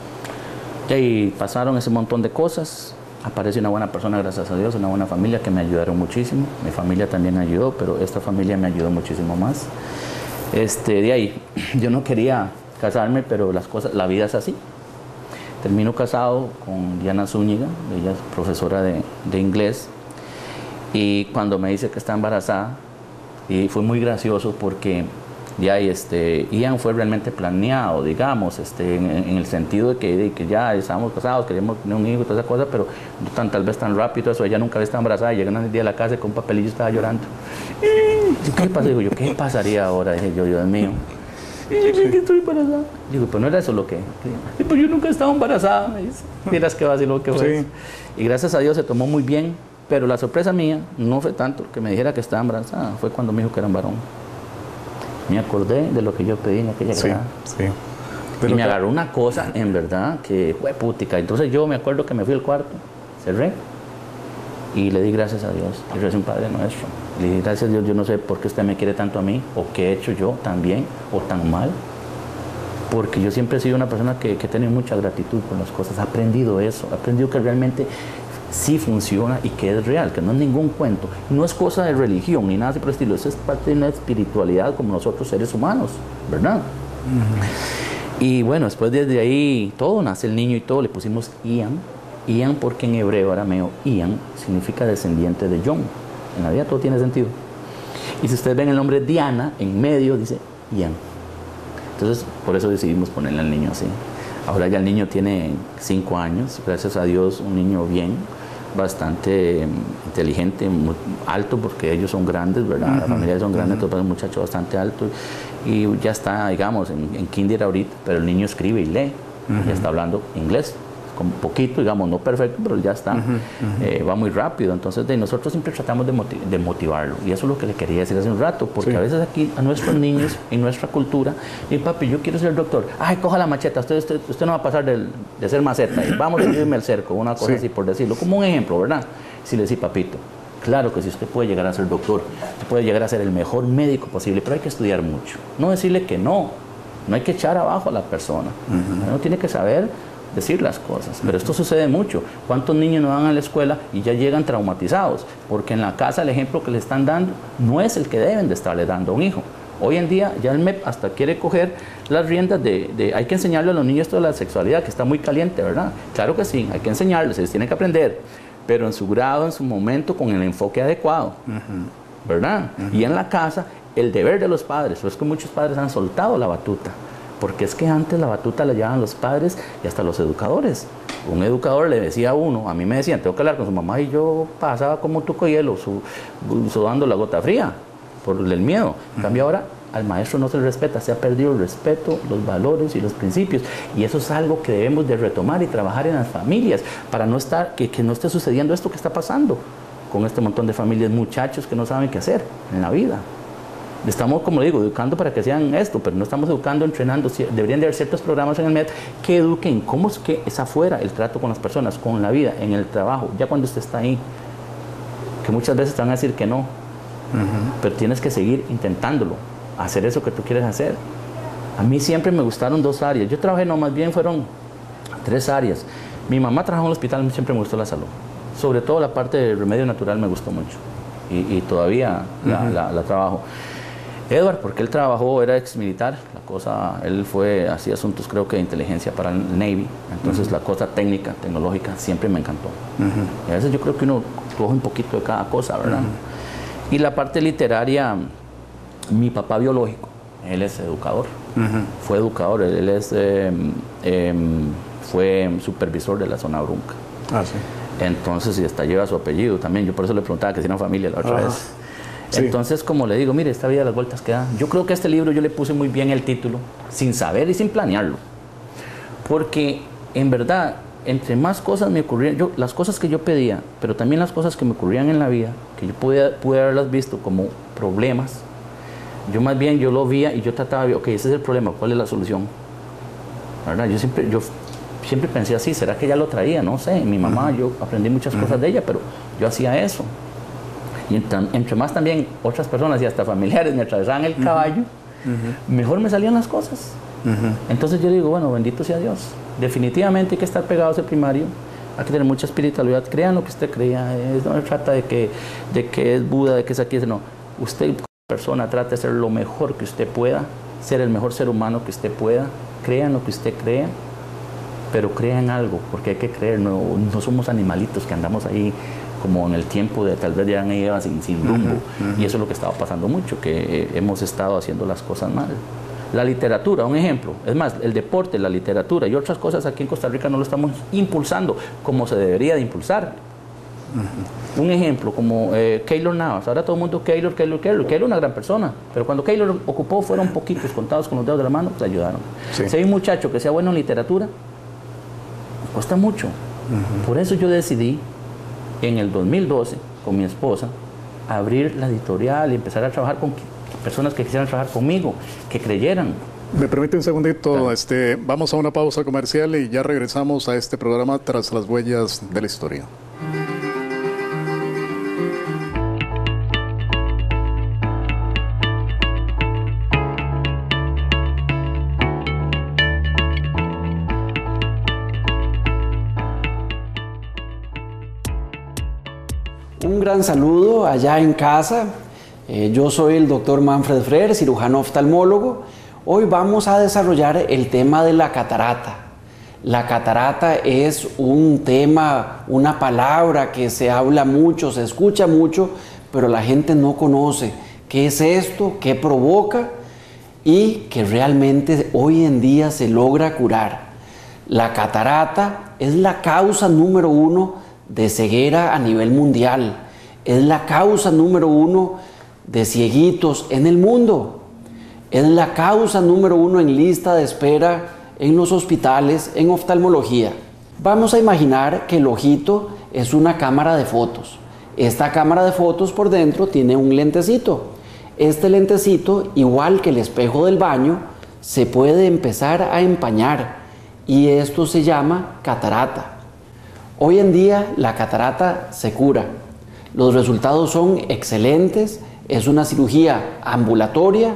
Y pasaron ese montón de cosas. Aparece una buena persona, gracias a Dios, una buena familia que me ayudaron muchísimo. Mi familia también me ayudó, pero esta familia me ayudó muchísimo más. De ahí, yo no quería casarme, pero la vida es así. Termino casado con Diana Zúñiga, ella es profesora de inglés, y cuando me dice que está embarazada, y fue muy gracioso porque Ian fue realmente planeado, digamos, en el sentido de que ya estábamos casados, queríamos tener un hijo y toda esa cosa, pero no tal vez tan rápido eso. Ella nunca había estado embarazada y llegan el día de la casa y con un papelillo estaba llorando. ¿Qué pasa? Digo yo, ¿qué pasaría ahora? Dije yo, Dios mío. Que estoy embarazada. Digo, pues no era eso lo que... Pues yo nunca he estado embarazada, me dice. Miras que va a ser lo que fue. Sí. Y gracias a Dios se tomó muy bien, pero la sorpresa mía no fue tanto que me dijera que estaba embarazada, fue cuando me dijo que era un varón. Me acordé de lo que yo pedí en aquella grada. Sí. Y me agarró una cosa, en verdad, que fue putica. Entonces yo me acuerdo que me fui al cuarto, cerré y le di gracias a Dios. Y recé un Padre Nuestro. Le dije, gracias a Dios, yo no sé por qué usted me quiere tanto a mí, o qué he hecho yo tan bien o tan mal. Porque yo siempre he sido una persona que tiene mucha gratitud por las cosas. He aprendido eso, he aprendido que realmente sí funciona y que es real, que no es ningún cuento. No es cosa de religión ni nada así por el estilo. Eso es parte de una espiritualidad como nosotros seres humanos, ¿verdad? Y bueno, después desde ahí todo, nace el niño y todo, le pusimos Ian. Ian porque en hebreo, arameo, Ian significa descendiente de John. En la vida todo tiene sentido. Y si ustedes ven el nombre Diana, en medio dice Ian. Entonces, por eso decidimos ponerle al niño así. Ahora ya el niño tiene 5 años, gracias a Dios, un niño bien, bastante inteligente, muy alto, porque ellos son grandes, ¿verdad? La familia son grandes, entonces es un muchacho bastante alto. Y ya está, digamos, en kinder ahorita, pero el niño escribe y lee, ya está hablando inglés. Con poquito, digamos, no perfecto, pero ya está, va muy rápido. Entonces, nosotros siempre tratamos de motivarlo. Y eso es lo que le quería decir hace un rato, porque a veces aquí a nuestros niños, en nuestra cultura, y papi, yo quiero ser doctor. Ay, coja la macheta, usted no va a pasar de ser maceta. Vamos a irme al cerco, una cosa así, por decirlo, como un ejemplo, ¿verdad? Si le decís, papito, claro que si usted puede llegar a ser doctor, usted puede llegar a ser el mejor médico posible, pero hay que estudiar mucho. No decirle que no hay que echar abajo a la persona. Uno tiene que saber decir las cosas, pero esto sucede mucho. ¿Cuántos niños no van a la escuela y ya llegan traumatizados? Porque en la casa el ejemplo que le están dando no es el que deben de estarle dando a un hijo. Hoy en día ya el MEP hasta quiere coger las riendas hay que enseñarle a los niños esto de la sexualidad, que está muy caliente, ¿verdad? Claro que sí, hay que enseñarles, ellos tienen que aprender, pero en su grado, en su momento, con el enfoque adecuado, ¿verdad? Y en la casa, el deber de los padres, es que muchos padres han soltado la batuta. Porque es que antes la batuta la llevaban los padres y hasta los educadores. Un educador le decía a uno, a mí me decían, tengo que hablar con su mamá, y yo pasaba como tuco de hielo, sudando la gota fría, por el miedo. En cambio ahora, al maestro no se le respeta, se ha perdido el respeto, los valores y los principios. Y eso es algo que debemos de retomar y trabajar en las familias, para no estar, que no esté sucediendo esto que está pasando con este montón de familias, muchachos que no saben qué hacer en la vida. Estamos, como digo, educando para que sean esto, pero no estamos educando, entrenando. Deberían de haber ciertos programas en el MED que eduquen cómo es que es afuera el trato con las personas, con la vida, en el trabajo, ya cuando usted está ahí. Que muchas veces te van a decir que no, pero tienes que seguir intentándolo, hacer eso que tú quieres hacer. A mí siempre me gustaron 2 áreas. Yo trabajé, no, más bien fueron 3 áreas. Mi mamá trabajó en el hospital, siempre me gustó la salud. Sobre todo la parte de remedio natural me gustó mucho. Y todavía la trabajo. Edward, porque él trabajó, era ex militar, él hacía asuntos creo que de inteligencia para el Navy, entonces la cosa técnica, tecnológica, siempre me encantó. Y a veces yo creo que uno coge un poquito de cada cosa, ¿verdad? Y la parte literaria, mi papá biológico, él es educador, fue educador, él es, fue supervisor de la zona Brunca. Ah, sí. Entonces, y hasta lleva su apellido también, yo por eso le preguntaba que si era familia la otra vez. Sí. Entonces, como le digo, mire, esta vida de las vueltas que da. Yo creo que a este libro yo le puse muy bien el título, sin saber y sin planearlo. Porque, en verdad, entre más cosas me ocurrían, las cosas que yo pedía, pero también las cosas que me ocurrían en la vida, que yo pude haberlas visto como problemas, yo más bien yo lo veía y yo trataba de ver, ok, ese es el problema, ¿cuál es la solución? ¿Verdad? Yo siempre pensé así, ¿será que ella lo traía? No sé, mi mamá, yo aprendí muchas cosas de ella, pero yo hacía eso. Y entre más también otras personas y hasta familiares me atravesaban el caballo, mejor me salían las cosas. Entonces yo digo, bueno, bendito sea Dios. Definitivamente hay que estar pegados al primario, hay que tener mucha espiritualidad. Crean lo que usted crea, no se trata de que es Buda, de que es aquí, no. Usted como persona trata de ser lo mejor que usted pueda, ser el mejor ser humano que usted pueda. Crean lo que usted crea, pero crean algo, porque hay que creer, no somos animalitos que andamos ahí como en el tiempo de tal vez ya han ido sin rumbo. Y eso es lo que estaba pasando mucho, que hemos estado haciendo las cosas mal. La literatura, un ejemplo, es más, el deporte, la literatura y otras cosas aquí en Costa Rica no lo estamos impulsando como se debería de impulsar. Un ejemplo, como Keylor Navas, ahora todo el mundo Keylor es una gran persona, pero cuando Keylor ocupó fueron poquitos, contados con los dedos de la mano, le ayudaron. Sí. Si hay un muchacho que sea bueno en literatura, cuesta mucho. Por eso yo decidí en el 2012, con mi esposa, abrir la editorial y empezar a trabajar con personas que quisieran trabajar conmigo, que creyeran. Me permite un segundito, claro. Vamos a una pausa comercial y ya regresamos a este programa Tras las Huellas de la Historia. Un gran saludo allá en casa. Yo soy el doctor Manfred Freire, cirujano oftalmólogo. Hoy vamos a desarrollar el tema de la catarata. La catarata es un tema, una palabra que se habla mucho, se escucha mucho, pero la gente no conoce qué es esto, qué provoca y que realmente hoy en día se logra curar. La catarata es la causa número 1 de ceguera a nivel mundial. Es la causa número 1 de cieguitos en el mundo. Es la causa número 1 en lista de espera en los hospitales en oftalmología. Vamos a imaginar que el ojito es una cámara de fotos. Esta cámara de fotos por dentro tiene un lentecito. Este lentecito, igual que el espejo del baño, se puede empezar a empañar y esto se llama catarata. Hoy en día la catarata se cura. Los resultados son excelentes, es una cirugía ambulatoria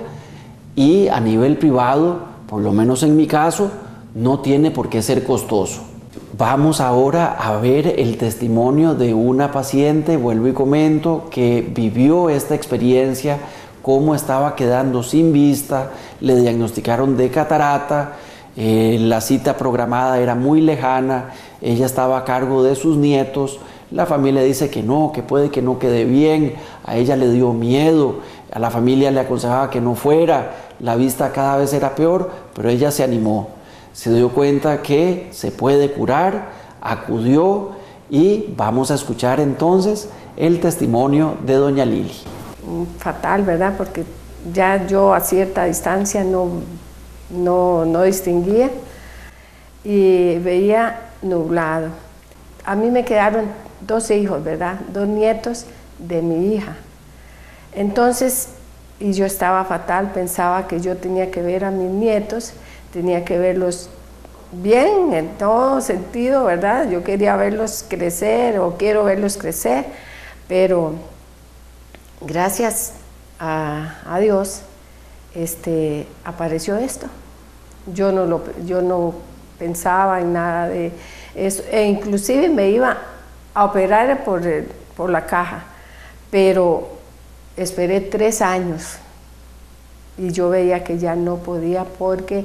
y a nivel privado, por lo menos en mi caso, no tiene por qué ser costoso. Vamos ahora a ver el testimonio de una paciente, vuelvo y comento, que vivió esta experiencia, cómo estaba quedando sin vista, le diagnosticaron de catarata, la cita programada era muy lejana, ella estaba a cargo de sus nietos, la familia dice que no, que puede que no quede bien, a ella le dio miedo, a la familia le aconsejaba que no fuera, la vista cada vez era peor, pero ella se animó, se dio cuenta que se puede curar, acudió y vamos a escuchar entonces el testimonio de doña Lili. Fatal, ¿verdad? Porque ya yo a cierta distancia no distinguía y veía nublado. A mí me quedaron 2 hijos, ¿verdad? 2 nietos de mi hija. Entonces, y yo estaba fatal, pensaba que yo tenía que ver a mis nietos, tenía que verlos bien en todo sentido, ¿verdad? Yo quería verlos crecer o quiero verlos crecer, pero gracias a Dios apareció esto. Yo no pensaba en nada de eso, e inclusive me iba a operar por la caja, pero esperé 3 años y yo veía que ya no podía porque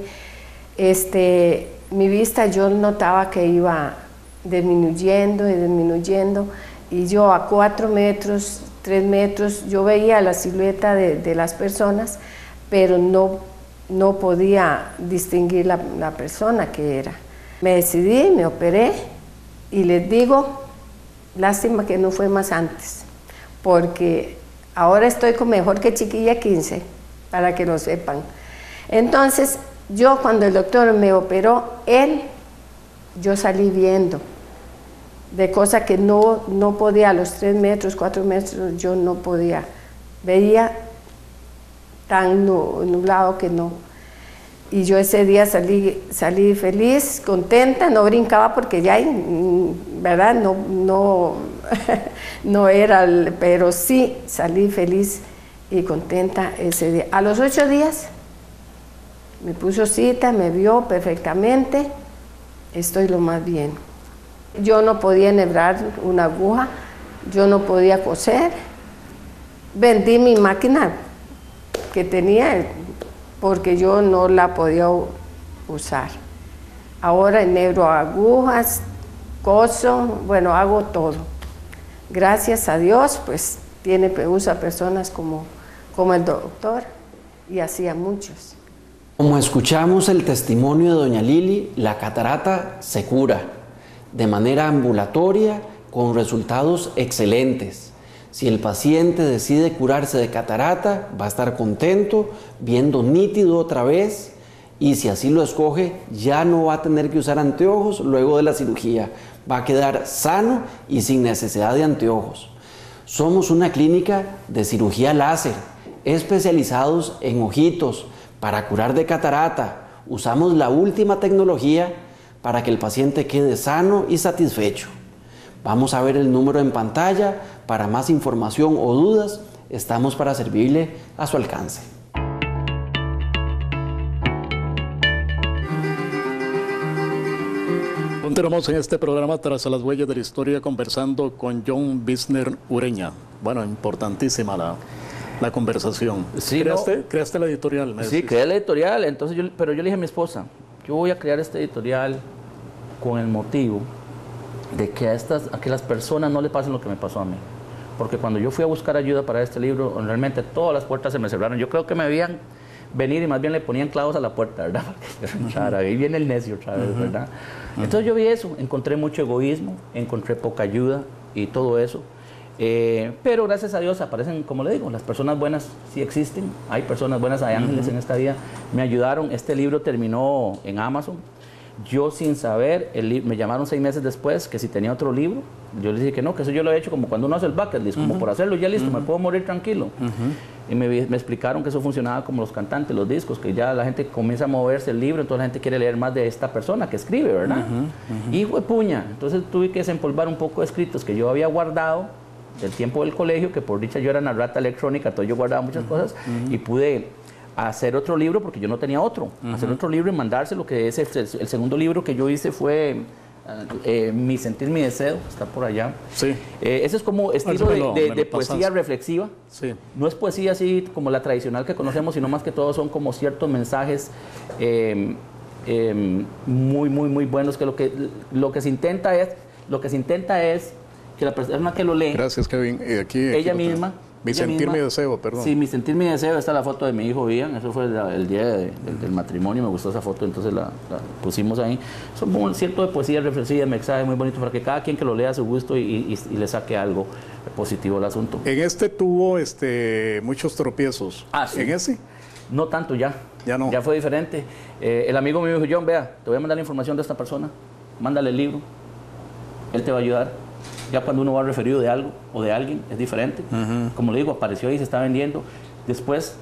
mi vista yo notaba que iba disminuyendo y yo a 4 metros 3 metros, yo veía la silueta de las personas, pero no podía distinguir la persona que era. Me decidí, me operé y les digo, lástima que no fue más antes, porque ahora estoy con mejor que chiquilla 15, para que lo sepan. Entonces, yo cuando el doctor me operó, yo salí viendo, de cosas que no podía, a los 3 metros, 4 metros, yo no podía. Veía tan nublado que no. Y yo ese día salí feliz, contenta, no brincaba porque ya, ¿verdad? No era, pero sí salí feliz y contenta ese día. A los 8 días me puso cita, me vio perfectamente, estoy lo más bien. Yo no podía enhebrar una aguja, yo no podía coser, vendí mi máquina que tenía porque yo no la podía usar. Ahora enhebro agujas, coso, bueno, hago todo. Gracias a Dios, pues usa personas como el doctor y así a muchos. Como escuchamos el testimonio de doña Lili, la catarata se cura de manera ambulatoria con resultados excelentes. Si el paciente decide curarse de catarata, va a estar contento, viendo nítido otra vez, y si así lo escoge, ya no va a tener que usar anteojos luego de la cirugía. Va a quedar sano y sin necesidad de anteojos. Somos una clínica de cirugía láser, especializados en ojitos para curar de catarata. Usamos la última tecnología para que el paciente quede sano y satisfecho. Vamos a ver el número en pantalla. Para más información o dudas, estamos para servirle a su alcance. Continuamos en este programa Tras las Huellas de la Historia conversando con John Visner Ureña. Bueno, importantísima la conversación. Sí, ¿Creaste la editorial? Sí, creé la editorial, entonces pero yo le dije a mi esposa, yo voy a crear esta editorial con el motivo de que a que las personas no le pasen lo que me pasó a mí. Porque cuando yo fui a buscar ayuda para este libro, realmente todas las puertas se me cerraron. Yo creo que me veían venir y más bien le ponían clavos a la puerta, ¿verdad? Ahí viene el necio otra vez, ¿verdad? Entonces yo vi eso, encontré mucho egoísmo, encontré poca ayuda y todo eso. Pero gracias a Dios aparecen, como le digo, las personas buenas sí existen. Hay personas buenas, hay ángeles en esta vida. Me ayudaron, este libro terminó en Amazon. Yo sin saber, me llamaron 6 meses después que si tenía otro libro. Yo les dije que no, que eso yo lo he hecho como cuando uno hace el bucket list, como por hacerlo ya listo, me puedo morir tranquilo. Y me explicaron que eso funcionaba como los cantantes, los discos, que ya la gente comienza a moverse el libro, entonces la gente quiere leer más de esta persona que escribe, ¿verdad? Y fue puña, entonces tuve que desempolvar un poco de escritos que yo había guardado del tiempo del colegio, que por dicha yo era una rata electrónica, entonces yo guardaba muchas cosas y pude hacer otro libro porque yo no tenía otro, hacer otro libro y mandárselo, que es el segundo libro que yo hice fue Mi Sentir, Mi Deseo, está por allá. Sí. Ese es como estilo de poesía reflexiva. Sí. No es poesía así como la tradicional que conocemos, sino más que todo son como ciertos mensajes muy buenos, que lo que se intenta es que la persona que lo lee, gracias, Kevin. ella misma. Mi sentir, mi deseo, perdón. Sí, mi sentir, mi deseo. Esta es la foto de mi hijo Ian. Eso fue el día del matrimonio. Me gustó esa foto, entonces la pusimos ahí. Son un cierto de poesía reflexiva, mensaje muy bonito para que cada quien que lo lea a su gusto y le saque algo positivo al asunto. En este tuvo muchos tropiezos. Ah, sí. ¿En ese? No tanto ya. Ya no. Ya fue diferente. El amigo mío dijo, John, vea, te voy a mandar la información de esta persona. Mándale el libro. Él te va a ayudar. Ya cuando uno va referido de algo o de alguien, es diferente. Como le digo, apareció ahí, se está vendiendo. Después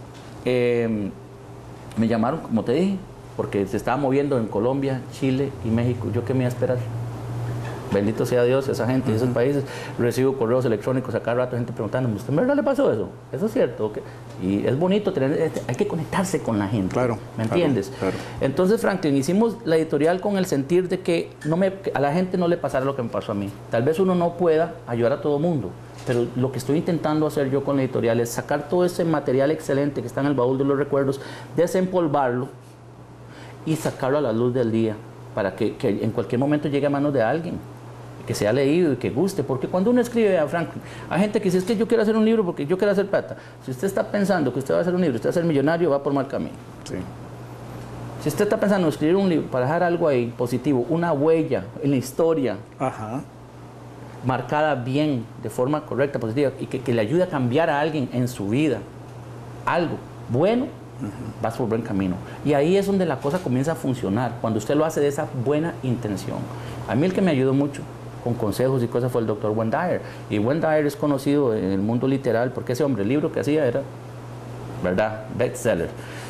me llamaron, como te dije, porque se estaba moviendo en Colombia, Chile y México. ¿Yo qué me iba a esperar? Bendito sea Dios, esa gente de esos países. Recibo correos electrónicos a cada rato, gente preguntándome, ¿usted en verdad le pasó eso? ¿Eso es cierto? ¿Okay? Y es bonito hay que conectarse con la gente. Claro. ¿Me entiendes? Claro. Entonces, Franklin, hicimos la editorial con el sentir de que a la gente no le pasara lo que me pasó a mí. Tal vez uno no pueda ayudar a todo mundo, pero lo que estoy intentando hacer yo con la editorial es sacar todo ese material excelente que está en el baúl de los recuerdos, desempolvarlo y sacarlo a la luz del día para que en cualquier momento llegue a manos de alguien. que se ha leído y que guste, porque cuando uno escribe a Franklin, hay gente que dice, es que yo quiero hacer un libro porque yo quiero hacer plata. Si usted está pensando que usted va a hacer un libro, usted va a ser millonario, va por mal camino. Sí. Si usted está pensando en escribir un libro para dejar algo ahí positivo, una huella en la historia, Ajá. marcada bien, de forma correcta, positiva, y que le ayude a cambiar a alguien en su vida, algo bueno, vas por buen camino. Y ahí es donde la cosa comienza a funcionar, cuando usted lo hace de esa buena intención. A mí el que me ayudó mucho con consejos y cosas fue el doctor Wayne Dyer. Y Wayne Dyer es conocido en el mundo literal porque ese hombre, el libro que hacía era, ¿verdad?, bestseller.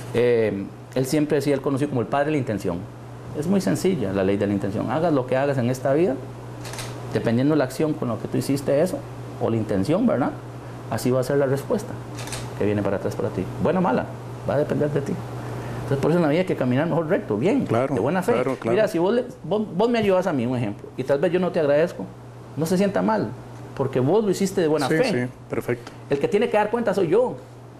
Él siempre decía, él conocido como el padre de la intención. Es muy sencilla la ley de la intención. Hagas lo que hagas en esta vida, dependiendo de la acción con lo que tú hiciste eso, o la intención, ¿verdad? Así va a ser la respuesta que viene para atrás para ti. Buena o mala, va a depender de ti. Entonces, por eso en la vida hay que caminar mejor recto, bien, Claro, de buena fe. claro, claro. Mira, si vos me ayudas a mí, un ejemplo, y tal vez yo no te agradezco, no se sienta mal, porque vos lo hiciste de buena fe. Sí, perfecto. El que tiene que dar cuenta soy yo,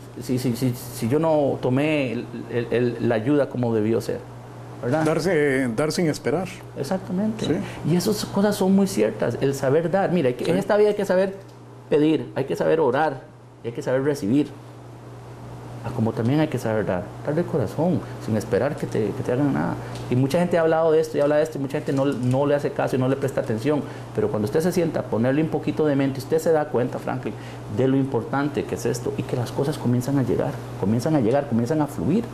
si yo no tomé la ayuda como debió ser, ¿verdad? Dar sin esperar. Exactamente. Sí. Y esas cosas son muy ciertas, el saber dar. Mira, en esta vida hay que saber pedir, hay que saber orar, y hay que saber recibir. Como también hay que saber dar de corazón, sin esperar que te hagan nada. Y mucha gente ha hablado de esto y habla de esto, y mucha gente no le hace caso y no le presta atención. Pero cuando usted se sienta a ponerle un poquito de mente, usted se da cuenta, Franklin, de lo importante que es esto, y que las cosas comienzan a llegar, comienzan a fluir.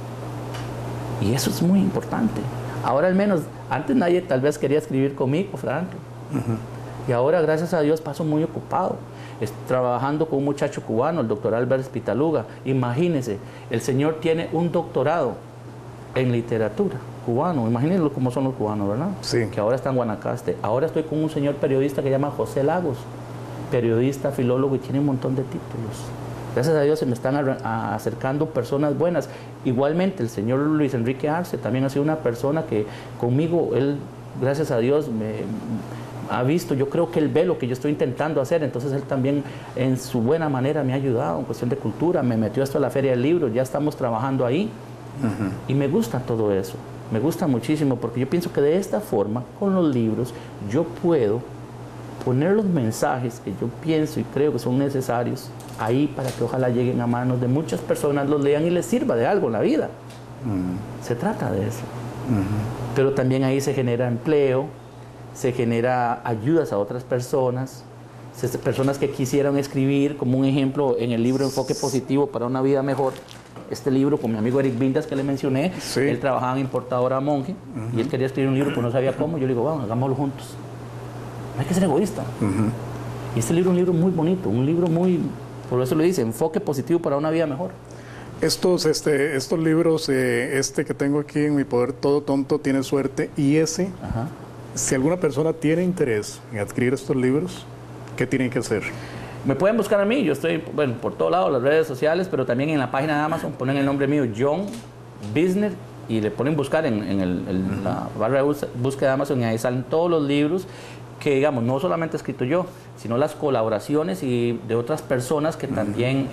Y eso es muy importante. Ahora al menos, antes nadie tal vez quería escribir conmigo, Franklin. Y ahora, gracias a Dios, paso muy ocupado. Trabajando con un muchacho cubano, el doctor Albert Spitaluga. Imagínense, el señor tiene un doctorado en literatura cubano. Imagínense cómo son los cubanos, ¿verdad? Sí. Que ahora está en Guanacaste. Ahora estoy con un señor periodista que se llama José Lagos, periodista, filólogo, y tiene un montón de títulos. Gracias a Dios se me están acercando personas buenas. Igualmente, el señor Luis Enrique Arce también ha sido una persona que conmigo, él, gracias a Dios, ha visto, yo creo que él ve lo que yo estoy intentando hacer, entonces él también en su buena manera me ha ayudado en cuestión de cultura, me metió hasta la Feria del Libro, ya estamos trabajando ahí. Y me gusta todo eso, me gusta muchísimo, porque yo pienso que de esta forma, con los libros, yo puedo poner los mensajes que yo pienso y creo que son necesarios ahí para que ojalá lleguen a manos de muchas personas, los lean y les sirva de algo en la vida. Se trata de eso. Pero también ahí se genera empleo, se genera ayudas a otras personas, personas que quisieran escribir, como un ejemplo en el libro Enfoque Positivo para una Vida Mejor. Este libro con mi amigo Eric Vindas que le mencioné, Sí. Él trabajaba en importadora Monje y él quería escribir un libro pero no sabía cómo. Yo le digo, vamos, hagámoslo juntos. No hay que ser egoísta. Y este libro es un libro muy bonito, un libro muy, por eso le dice, Enfoque Positivo para una Vida Mejor. Estos libros, que tengo aquí en mi poder, Todo Tonto Tiene Suerte, y ese, Ajá. si alguna persona tiene interés en adquirir estos libros, ¿qué tienen que hacer? Me pueden buscar a mí, yo estoy, bueno, por todos lados, las redes sociales, pero también en la página de Amazon ponen el nombre mío, John Business, y le ponen buscar en la barra de búsqueda de Amazon, y ahí salen todos los libros que, digamos, no solamente he escrito yo, sino las colaboraciones y de otras personas que también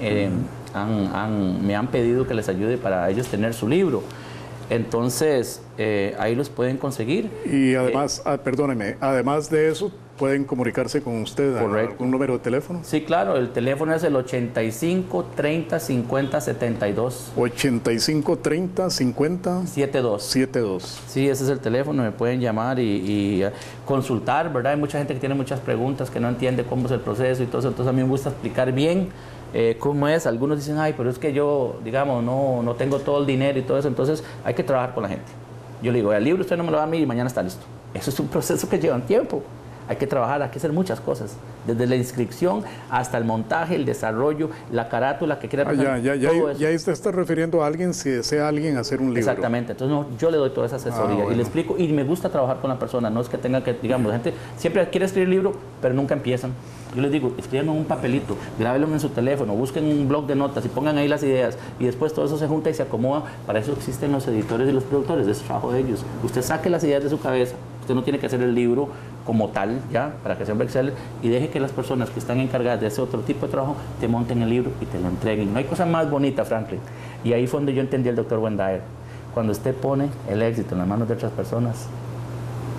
me han pedido que les ayude para ellos tener su libro. Entonces, ahí los pueden conseguir. Y además, perdóneme, además de eso, pueden comunicarse con usted a Correcto. algún número de teléfono. Sí, claro, el teléfono es el 85 30 50 72 85 30 50 72. 72. Sí, ese es el teléfono, me pueden llamar y consultar, ¿verdad? Hay mucha gente que tiene muchas preguntas, que no entiende cómo es el proceso y todo eso, entonces a mí me gusta explicar bien cómo es. Algunos dicen, ay, pero es que yo, digamos, no tengo todo el dinero y todo eso, entonces hay que trabajar con la gente. Yo le digo, el libro usted no me lo da a mí y mañana está listo. Eso es un proceso que lleva tiempo. Hay que trabajar, hay que hacer muchas cosas, desde la inscripción hasta el montaje, el desarrollo, la carátula que quiera tener, todo eso. Ya usted está refiriendo a alguien, si desea alguien hacer un libro. Exactamente, entonces yo le doy toda esa asesoría bueno. y le explico, y me gusta trabajar con la persona, no es que tenga que, digamos, la gente siempre quiere escribir libro, pero nunca empiezan. Yo les digo, escriban en un papelito, grábenlo en su teléfono, busquen un blog de notas y pongan ahí las ideas, y después todo eso se junta y se acomoda. Para eso existen los editores y los productores, es trabajo de ellos. Usted saque las ideas de su cabeza, usted no tiene que hacer el libro como tal, ya, para que sea un bestseller, y deje que las personas que están encargadas de ese otro tipo de trabajo te monten el libro y te lo entreguen. No hay cosa más bonita, Franklin. Y ahí fue donde yo entendí al doctor Wayne Dyer. Cuando usted pone el éxito en las manos de otras personas,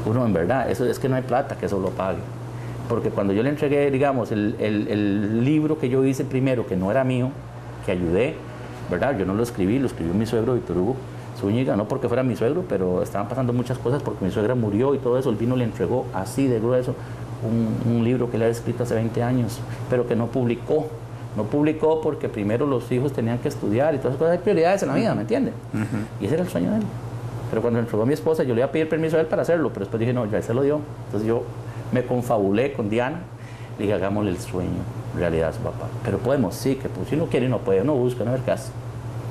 Uno, en verdad, eso es que no hay plata que eso lo pague. Porque cuando yo le entregué, digamos, el libro que yo hice primero, que no era mío, que ayudé, ¿verdad? Yo no lo escribió mi suegro Víctor Hugo Zúñiga, no porque fuera mi suegro, pero estaban pasando muchas cosas porque mi suegra murió y todo eso. Él vino y le entregó así de grueso un libro que él había escrito hace 20 años, pero que no publicó. No publicó porque primero los hijos tenían que estudiar y todas esas cosas. Hay prioridades en la vida, ¿me entiende? Y ese era el sueño de él. Pero cuando entregó a mi esposa, yo le iba a pedir permiso a él para hacerlo, pero después dije, no, ya él se lo dio. Entonces yo me confabulé con Diana, le dije, hagámosle el sueño realidad a su papá. Pero podemos, sí, que pues, si uno quiere y no puede, uno busca, no ver qué hace.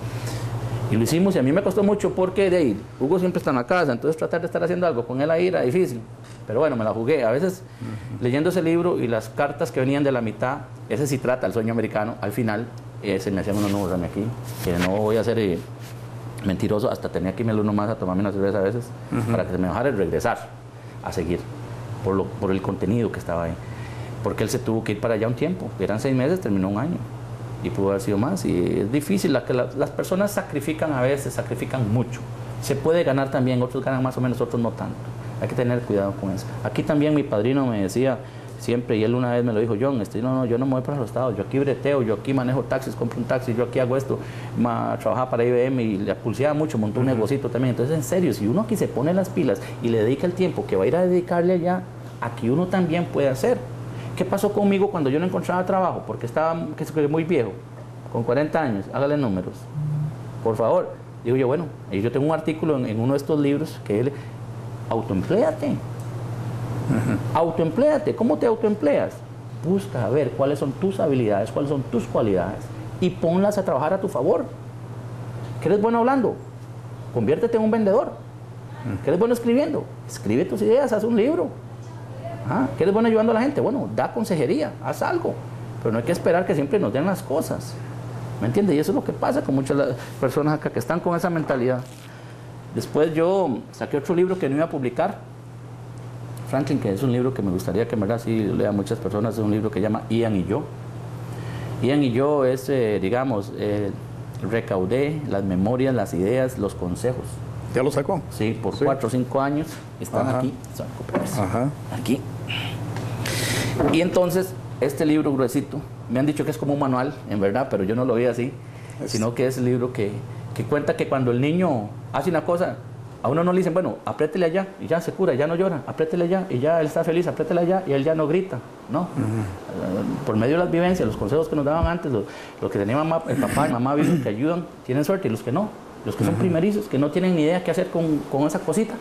Y lo hicimos y a mí me costó mucho porque de ahí, Hugo siempre está en la casa, entonces tratar de estar haciendo algo con él ahí era difícil. Pero bueno, me la jugué. A veces leyendo ese libro y las cartas que venían de la mitad, ese sí trata el sueño americano, al final se me hacían unos nudos aquí, que no voy a ser mentiroso, hasta tenía que irme uno más a tomarme una cerveza a veces para que se me bajara y regresar a seguir por el contenido que estaba ahí. Porque él se tuvo que ir para allá un tiempo, eran 6 meses, terminó 1 año y pudo haber sido más. Y es difícil, las personas sacrifican a veces, sacrifican mucho. Se puede ganar también, otros ganan más o menos, otros no tanto. Hay que tener cuidado con eso. Aquí también mi padrino me decía siempre, y él una vez me lo dijo, John, no, yo no me voy para los estados, yo aquí breteo, yo aquí manejo taxis, compro un taxi, yo aquí hago esto. Trabajaba para IBM y le pulseaba mucho, montó un negocito también. Entonces, en serio, si uno aquí se pone las pilas y le dedica el tiempo que va a ir a dedicarle allá, aquí uno también puede hacer. ¿Qué pasó conmigo cuando yo no encontraba trabajo? Porque estaba muy viejo, con 40 años, hágale números, por favor. Digo yo, bueno, yo tengo un artículo en uno de estos libros que él, autoempléate. Autoempléate. ¿Cómo te autoempleas? Busca a ver cuáles son tus habilidades, cuáles son tus cualidades y ponlas a trabajar a tu favor. ¿Que eres bueno hablando? Conviértete en un vendedor. ¿Que eres bueno escribiendo? Escribe tus ideas, haz un libro. ¿Que eres bueno ayudando a la gente? Bueno, da consejería, haz algo. Pero no hay que esperar que siempre nos den las cosas. ¿Me entiendes? Y eso es lo que pasa con muchas personas acá que están con esa mentalidad. Después yo saqué otro libro que no iba a publicar, Franklin, que es un libro que me gustaría que en verdad sí lea muchas personas. Es un libro que se llama Ian y yo. Ian y yo es, digamos, recaudé las memorias, las ideas, los consejos. ¿Ya lo sacó? Sí, por 4 o 5 años están aquí. Aquí. Y entonces, este libro gruesito, me han dicho que es como un manual, en verdad, pero yo no lo vi así, sino que es el libro que cuenta que cuando el niño hace una cosa, a uno no le dicen, bueno, apriétele allá y ya se cura, ya no llora, apriétele allá y ya él está feliz, apriétele allá y él ya no grita, ¿no? Por medio de las vivencias, los consejos que nos daban antes, los que tenía el papá y mamá vivos que ayudan, tienen suerte, y los que no, los que son primerizos, que no tienen ni idea qué hacer con esa cosita.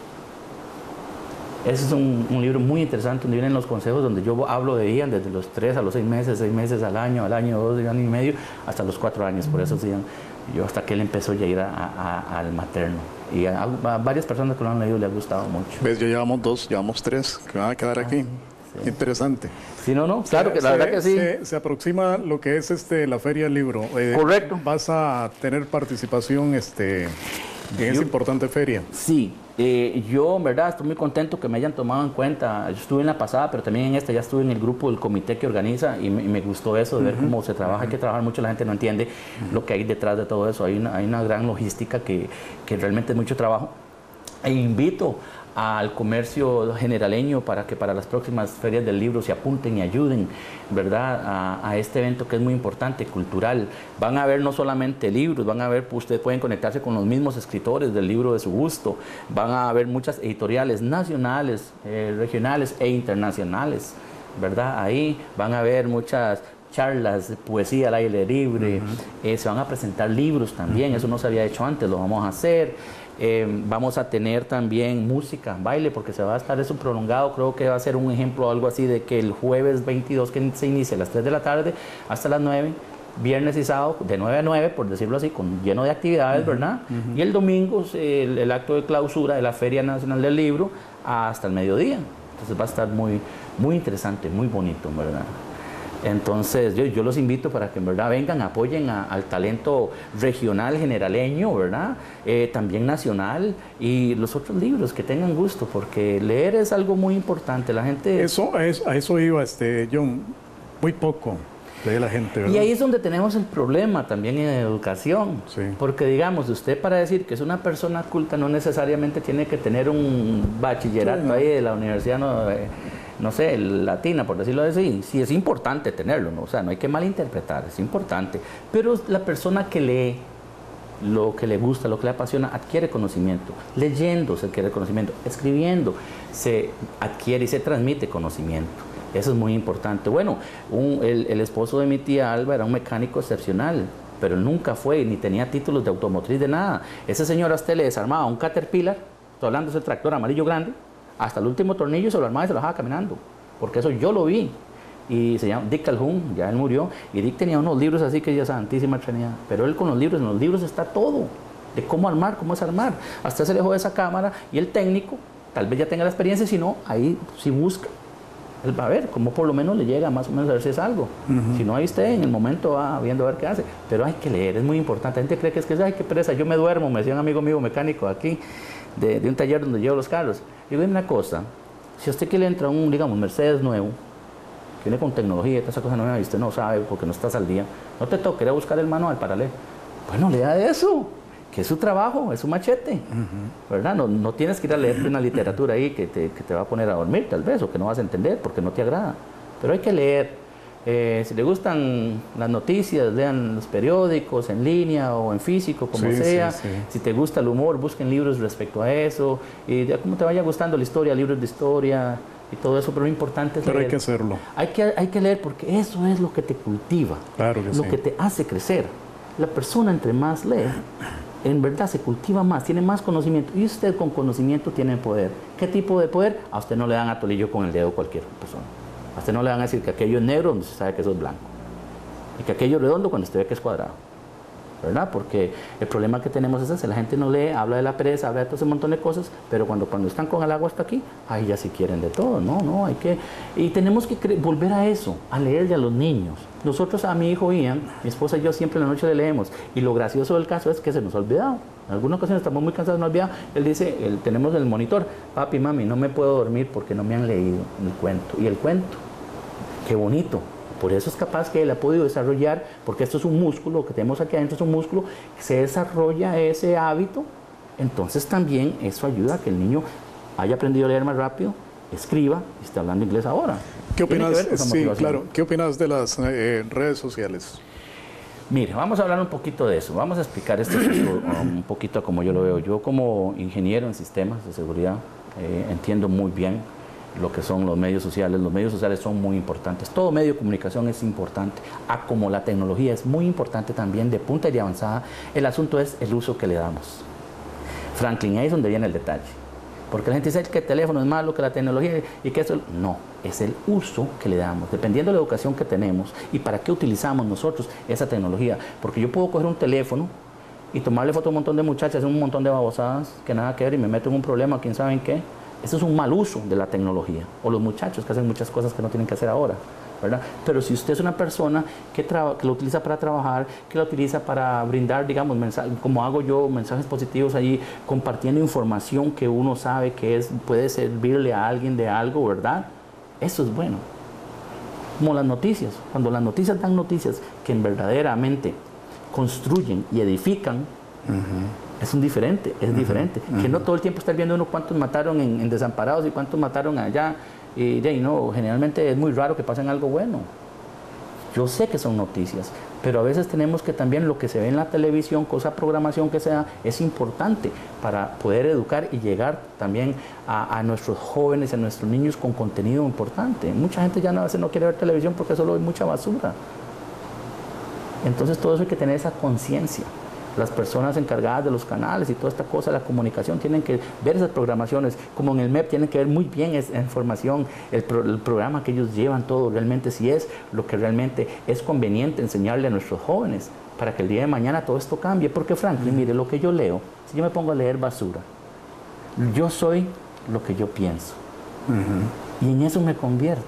Ese es un libro muy interesante donde vienen los consejos, donde yo hablo de Ian desde los 3 a los 6 meses al año 2, año y medio, hasta los 4 años. Por eso yo hasta que él empezó ya a ir al materno. Y a varias personas que lo han leído le ha gustado mucho. ¿Ves? Ya llevamos 3 que van a quedar aquí. Sí. Interesante. Sí, no, claro que la verdad que sí. Se aproxima lo que es la Feria del Libro. Correcto. ¿Vas a tener participación en esa importante feria? Sí. Yo, en verdad, estoy muy contento que me hayan tomado en cuenta. Yo estuve en la pasada, pero también en esta ya estuve en el grupo del comité que organiza y me gustó eso, de ver cómo se trabaja. Hay que trabajar mucho, la gente no entiende lo que hay detrás de todo eso. Hay una gran logística que realmente es mucho trabajo. E invito al comercio generaleño para que para las próximas ferias del libro se apunten y ayuden, ¿verdad?, a este evento que es muy importante, cultural. Van a ver no solamente libros, van a ver, ustedes pueden conectarse con los mismos escritores del libro de su gusto, van a ver muchas editoriales nacionales, regionales e internacionales, ¿verdad? Ahí van a ver muchas charlas, poesía al aire libre, se van a presentar libros también, eso no se había hecho antes, lo vamos a hacer. Vamos a tener también música, baile, porque se va a estar eso prolongado. Creo que va a ser un ejemplo, algo así, de que el jueves 22, que se inicia a las 3 de la tarde hasta las 9, viernes y sábado, de 9 a 9, por decirlo así, lleno de actividades, ¿verdad? Y el domingo, el acto de clausura de la Feria Nacional del Libro hasta el mediodía. Entonces va a estar muy, muy interesante, muy bonito, ¿verdad? Entonces yo los invito para que en verdad vengan, apoyen al talento regional generaleño, ¿verdad? También nacional, y los otros libros que tengan gusto, porque leer es algo muy importante. La gente... A eso iba, John, muy poco. de la gente, ¿verdad? Y ahí es donde tenemos el problema también en educación. Sí. Porque digamos, usted para decir que es una persona culta no necesariamente tiene que tener un bachillerato, sí, ¿no?, ahí de la universidad, no sé, latina, por decirlo así. Sí, es importante tenerlo, ¿no? O sea, no hay que malinterpretar, es importante. Pero la persona que lee lo que le gusta, lo que le apasiona, adquiere conocimiento. Leyendo se adquiere conocimiento, escribiendo se adquiere y se transmite conocimiento. Eso es muy importante. Bueno, el esposo de mi tía Alba era un mecánico excepcional, pero él nunca fue ni tenía títulos de automotriz de nada. Ese señor a usted le desarmaba un Caterpillar, estoy hablando de ese tractor amarillo grande, hasta el último tornillo se lo armaba y se lo dejaba caminando, porque eso yo lo vi. Y se llama Dick Calhoun, ya él murió, y Dick tenía unos libros así que ya santísima Trinidad, pero él con los libros, en los libros está todo, de cómo armar, cómo desarmar. Hasta se dejó de esa cámara y el técnico, tal vez ya tenga la experiencia, si no, ahí si busca, él va a ver cómo por lo menos le llega más o menos a ver si es algo. Si no, ahí usted en el momento va viendo a ver qué hace, pero hay que leer, es muy importante. La gente cree que es que, ay, qué pereza, yo me duermo, me decía un amigo mío mecánico aquí, de un taller donde llevo los carros. Digo, dime una cosa, si a usted que le entra un, digamos, Mercedes nuevo, que viene con tecnología y toda esa cosa nueva y usted no sabe porque no estás al día, no te toque ir a buscar el manual para leer. Bueno, lea eso, que es su trabajo, es su machete, ¿verdad? No tienes que ir a leer una literatura ahí que te va a poner a dormir tal vez, o que no vas a entender porque no te agrada, pero hay que leer. Si le gustan las noticias, lean los periódicos en línea o en físico, como sea. Sí. Si te gusta el humor, busquen libros respecto a eso, y ya como te vaya gustando la historia, libros de historia y todo eso, pero lo importante es leer. Pero hay que hacerlo. Hay que leer porque eso es lo que te cultiva, claro que lo que te hace crecer. La persona entre más lee, en verdad se cultiva más, tiene más conocimiento, y usted con conocimiento tiene poder. ¿Qué tipo de poder? A usted no le dan atolillo con el dedo cualquier persona. A usted no le van a decir que aquello es negro cuando se sabe que eso es blanco, y que aquello es redondo cuando usted ve que es cuadrado, ¿verdad? Porque el problema que tenemos es ese: la gente no lee, habla de la pereza, habla de todo ese montón de cosas, pero cuando están con el agua hasta aquí, ahí ya sí quieren de todo. No, hay que... Y tenemos que volver a eso, a leerle a los niños. Nosotros, a mi hijo Ian, mi esposa y yo siempre en la noche le leemos, y lo gracioso del caso es que se nos ha olvidado. En algunas ocasiones estamos muy cansados, nos olvidamos. Él dice, tenemos el monitor: papi, mami, no me puedo dormir porque no me han leído el cuento. Y el cuento, qué bonito. Por eso es capaz que él ha podido desarrollar, porque esto es un músculo, lo que tenemos aquí adentro es un músculo, se desarrolla ese hábito. Entonces también eso ayuda a que el niño haya aprendido a leer más rápido, escriba y esté hablando inglés ahora. ¿Qué opinas? Sí, claro. ¿Qué opinas de las redes sociales? Mire, vamos a hablar un poquito de eso. Vamos a explicar esto un poquito como yo lo veo. Yo, como ingeniero en sistemas de seguridad, entiendo muy bien lo que son los medios sociales. Los medios sociales son muy importantes. Todo medio de comunicación es importante. Como la tecnología es muy importante también, de punta y de avanzada. El asunto es el uso que le damos. Franklin, ahí es donde viene el detalle. Porque la gente dice que el teléfono es malo, que la tecnología, y que eso... No, es el uso que le damos, dependiendo de la educación que tenemos y para qué utilizamos nosotros esa tecnología. Porque yo puedo coger un teléfono y tomarle foto a un montón de muchachas, un montón de babosadas que nada que ver, y me meto en un problema, quién sabe en qué. Eso es un mal uso de la tecnología. O los muchachos que hacen muchas cosas que no tienen que hacer ahora, ¿verdad? Pero si usted es una persona que lo utiliza para trabajar, que lo utiliza para brindar, digamos, mensajes, como hago yo, mensajes positivos allí, compartiendo información que uno sabe que puede servirle a alguien de algo, ¿verdad? Eso es bueno. Como las noticias. Cuando las noticias dan noticias que verdaderamente construyen y edifican, es diferente, es diferente. Que no todo el tiempo estar viendo uno cuántos mataron en Desamparados y cuántos mataron allá. Y no, generalmente es muy raro que pasen algo bueno. Yo sé que son noticias, pero a veces tenemos que también lo que se ve en la televisión, cosa programación que sea, es importante para poder educar y llegar también a nuestros jóvenes, a nuestros niños con contenido importante. Mucha gente ya a veces no quiere ver televisión porque solo hay mucha basura. Entonces todo eso hay que tener esa conciencia. Las personas encargadas de los canales y toda esta cosa, la comunicación, tienen que ver esas programaciones, como en el MEP tienen que ver muy bien esa información, el programa que ellos llevan, todo realmente, si es lo que realmente es conveniente enseñarle a nuestros jóvenes, para que el día de mañana todo esto cambie. Porque Franklin, mire, lo que yo leo, si yo me pongo a leer basura, yo soy lo que yo pienso, y en eso me convierto.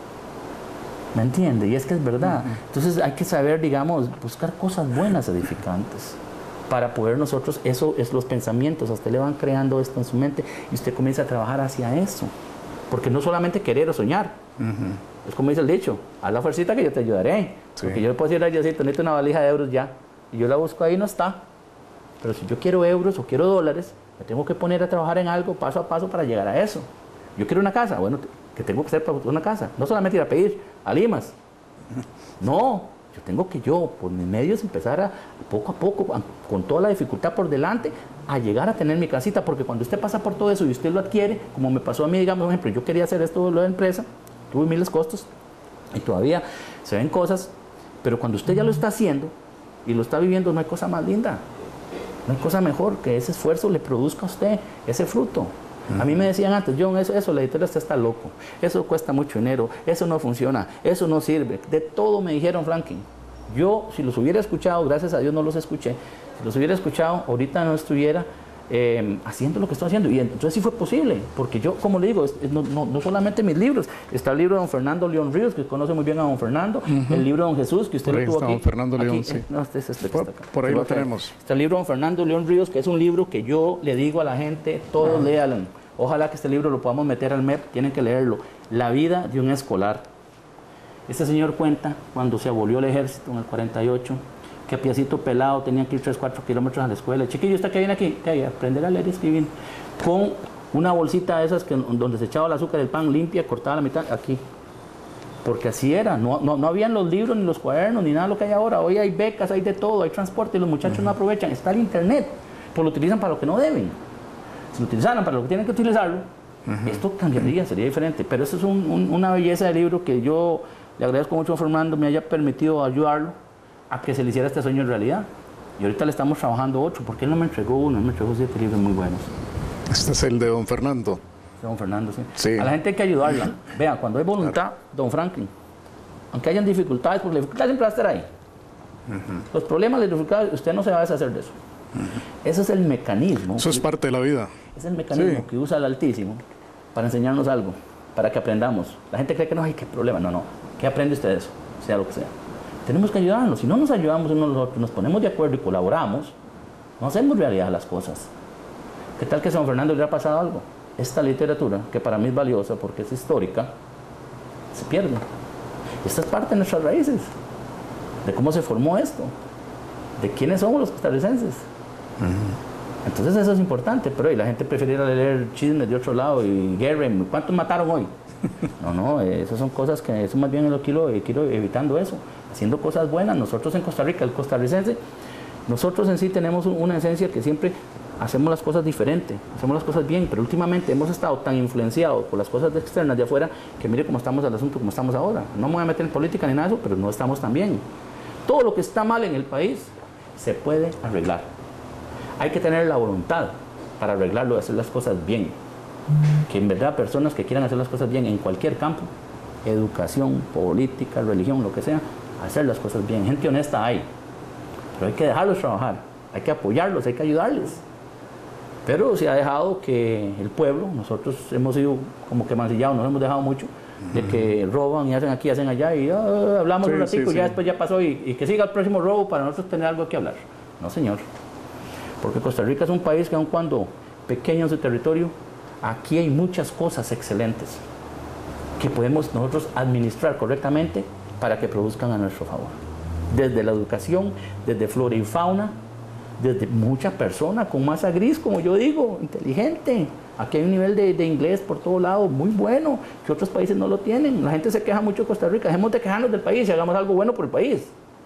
¿Me entiende? Y es que es verdad. Entonces hay que saber, digamos, buscar cosas buenas, edificantes, para poder nosotros, eso es los pensamientos, a usted le van creando esto en su mente y usted comienza a trabajar hacia eso. Porque no solamente querer o soñar, es como dice el dicho, haz la fuercita que yo te ayudaré. Porque yo le puedo decir a Diosito, necesito una valija de euros ya. Y yo la busco ahí y no está. Pero si yo quiero euros o quiero dólares, me tengo que poner a trabajar en algo paso a paso para llegar a eso. Yo quiero una casa, bueno, ¿qué tengo que hacer para una casa? No solamente ir a pedir a Limas. No, yo tengo que por mis medios empezar a poco, con toda la dificultad por delante, a llegar a tener mi casita, porque cuando usted pasa por todo eso y usted lo adquiere, como me pasó a mí, digamos, por ejemplo, yo quería hacer esto, lo de empresa, tuve miles costos y todavía se ven cosas, pero cuando usted ya lo está haciendo y lo está viviendo, no hay cosa más linda. No hay cosa mejor que ese esfuerzo le produzca a usted ese fruto. A mí me decían antes, John, eso la editorial está loco, eso cuesta mucho dinero, eso no funciona, eso no sirve. De todo me dijeron, Franklin. Yo, si los hubiera escuchado, gracias a Dios no los escuché, si los hubiera escuchado, ahorita no estuviera haciendo lo que estoy haciendo. Y entonces sí fue posible, porque yo, como le digo, no solamente mis libros, está el libro de don Fernando León Ríos, que conoce muy bien a don Fernando, el libro de don Jesús, que usted lo tuvo aquí. Don Fernando León, aquí, sí. No, este es por ahí lo tenemos. Está el libro de don Fernando León Ríos, que es un libro que yo le digo a la gente, todos léanlo. Ojalá que este libro lo podamos meter al MEP, tienen que leerlo. La vida de un escolar. Este señor cuenta cuando se abolió el ejército en el 48, que a piecito pelado tenían que ir 3-4 kilómetros a la escuela. Chiquillo, ¿usted qué viene aquí? ¿Qué? Aprender a leer y escribir. Con una bolsita de esas donde se echaba el azúcar del pan limpia, cortada a la mitad, aquí. Porque así era, no habían los libros, ni los cuadernos, ni nada de lo que hay ahora. Hoy hay becas, hay de todo, hay transporte, y los muchachos no aprovechan. Está el internet, pues lo utilizan para lo que no deben. Si lo utilizaran para lo que tienen que utilizarlo, esto cambiaría, sería diferente. Pero eso es una belleza de libro que yo le agradezco mucho a Fernando, me haya permitido ayudarlo a que se le hiciera este sueño en realidad. Y ahorita le estamos trabajando otro, porque él no me entregó uno, él me entregó 7 libros muy buenos. Este es el de don Fernando. Don Fernando, sí. Sí. A la gente hay que ayudarla. Vean, cuando hay voluntad, don Franklin, aunque hayan dificultades, porque la dificultad siempre va a estar ahí. Los problemas, las dificultades, usted no se va a deshacer de eso. Ese es el mecanismo. Eso es parte de la vida. Es el mecanismo que usa el Altísimo para enseñarnos algo, para que aprendamos. La gente cree que no hay qué problema. No. ¿Qué aprende usted de eso? Sea lo que sea. Tenemos que ayudarnos. Si no nos ayudamos unos a los otros, nos ponemos de acuerdo y colaboramos, no hacemos realidad las cosas. ¿Qué tal que a San Fernando le ha pasado algo? Esta literatura, que para mí es valiosa porque es histórica, se pierde. Esta es parte de nuestras raíces, de cómo se formó esto, de quiénes somos los costarricenses. Entonces eso es importante, pero la gente prefiere leer chismes de otro lado y guerra. ¿Cuántos mataron hoy? No, esas son cosas que, eso más bien es lo que quiero evitando eso, haciendo cosas buenas. Nosotros en Costa Rica, el costarricense, nosotros en sí tenemos una esencia que siempre hacemos las cosas diferentes, hacemos las cosas bien, pero últimamente hemos estado tan influenciados por las cosas externas de afuera que mire cómo estamos al asunto, como estamos ahora. No me voy a meter en política ni nada de eso, pero no estamos tan bien. Todo lo que está mal en el país se puede arreglar. Hay que tener la voluntad para arreglarlo, hacer las cosas bien. Que en verdad personas que quieran hacer las cosas bien en cualquier campo, educación, política, religión, lo que sea, hacer las cosas bien. Gente honesta hay, pero hay que dejarlos trabajar, hay que apoyarlos, hay que ayudarles. Pero se ha dejado que el pueblo, nosotros hemos sido como que mancillados, nos hemos dejado mucho, de que roban y hacen aquí, hacen allá, y hablamos un ratico, ya después ya pasó, y que siga el próximo robo para nosotros tener algo que hablar. No, señor. Porque Costa Rica es un país que, aun cuando pequeño en su territorio, aquí hay muchas cosas excelentes que podemos nosotros administrar correctamente para que produzcan a nuestro favor. Desde la educación, desde flora y fauna, desde mucha persona con masa gris, como yo digo, inteligente. Aquí hay un nivel de inglés por todo lado muy bueno, que otros países no lo tienen. La gente se queja mucho de Costa Rica. Dejemos de quejarnos del país y hagamos algo bueno por el país.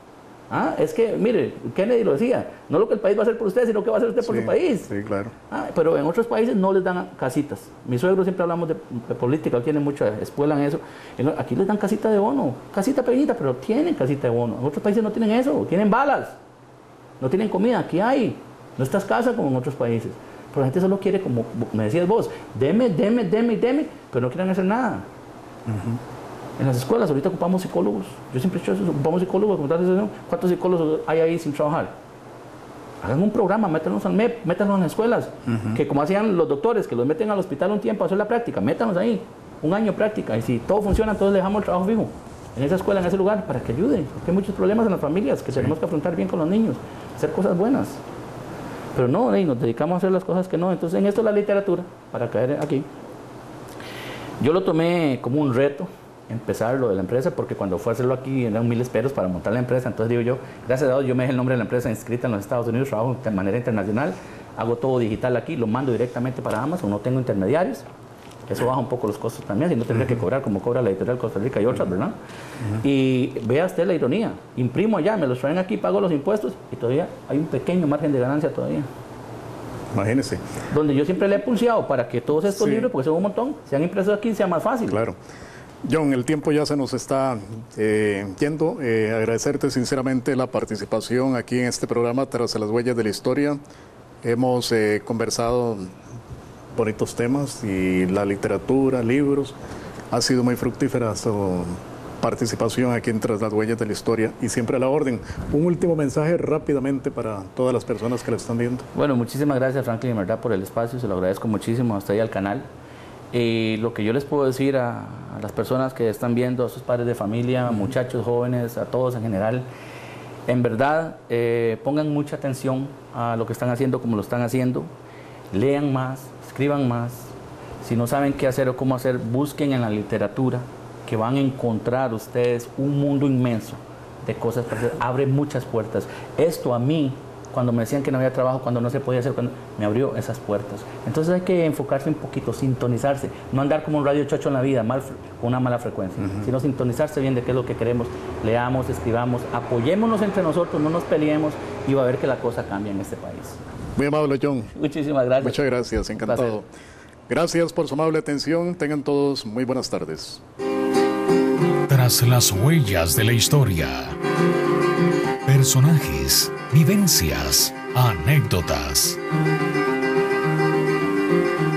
Es que, mire, Kennedy lo decía, no lo que el país va a hacer por usted, sino lo que va a hacer usted por su país. Sí, claro. Pero en otros países no les dan casitas. Mi suegro, siempre hablamos de política, tienen mucha escuela en eso. Aquí les dan casita de bono, casita pequeñita, pero tienen casita de bono. En otros países no tienen eso, tienen balas, no tienen comida. Aquí hay, no está escasa como en otros países. Pero la gente solo quiere, como me decías vos, deme, pero no quieren hacer nada. En las escuelas ahorita ocupamos psicólogos. Yo siempre he dicho eso, ocupamos psicólogos. ¿Cuántos psicólogos hay ahí sin trabajar? Hagan un programa, métanos al MEP, métanos en las escuelas. Que como hacían los doctores, que los meten al hospital un tiempo a hacer la práctica, métanos ahí, un año de práctica. Y si todo funciona, entonces le dejamos el trabajo fijo en esa escuela, en ese lugar, para que ayude. Porque hay muchos problemas en las familias que tenemos que afrontar bien con los niños, hacer cosas buenas. Pero no, nos dedicamos a hacer las cosas que no. Entonces en esto la literatura, para caer aquí, yo lo tomé como un reto. empezar lo de la empresa, porque cuando fue a hacerlo aquí eran 1000 esperos para montar la empresa. Entonces digo yo, gracias a Dios, yo me dejé el nombre de la empresa inscrita en los Estados Unidos, trabajo de manera internacional, hago todo digital aquí, lo mando directamente para Amazon, no tengo intermediarios. Eso baja un poco los costos también, si no tendría que cobrar como cobra la editorial Costa Rica y otras, ¿verdad? Y vea usted la ironía, imprimo allá, me los traen aquí, pago los impuestos y todavía hay un pequeño margen de ganancia todavía. Imagínese. Donde yo siempre le he pulseado para que todos estos libros, porque son un montón, sean impresos aquí, sea más fácil. Claro. John, el tiempo ya se nos está yendo. Agradecerte sinceramente la participación aquí en este programa Tras las Huellas de la Historia. Hemos conversado bonitos temas y la literatura, libros. Ha sido muy fructífera su participación aquí en Tras las Huellas de la Historia y siempre a la orden. Un último mensaje rápidamente para todas las personas que lo están viendo. Bueno, muchísimas gracias, Franklin, de verdad, por el espacio. Se lo agradezco muchísimo hasta ahí al canal. Y lo que yo les puedo decir a las personas que están viendo, a sus padres de familia, muchachos, jóvenes, a todos en general, en verdad, pongan mucha atención a lo que están haciendo, como lo están haciendo. Lean más, escriban más. Si no saben qué hacer o cómo hacer, busquen en la literatura, que van a encontrar ustedes un mundo inmenso de cosas para hacer. Abre muchas puertas. Esto a mí, cuando me decían que no había trabajo, cuando no se podía hacer, me abrió esas puertas. Entonces hay que enfocarse un poquito, sintonizarse, no andar como un radio chocho en la vida, con una mala frecuencia, sino sintonizarse bien de qué es lo que queremos. Leamos, escribamos, apoyémonos entre nosotros, no nos peleemos y va a ver que la cosa cambia en este país. Muy amable, John. Muchísimas gracias. Muchas gracias, encantado. Gracias por su amable atención. Tengan todos muy buenas tardes. Tras las huellas de la historia. Personajes, vivencias, anécdotas.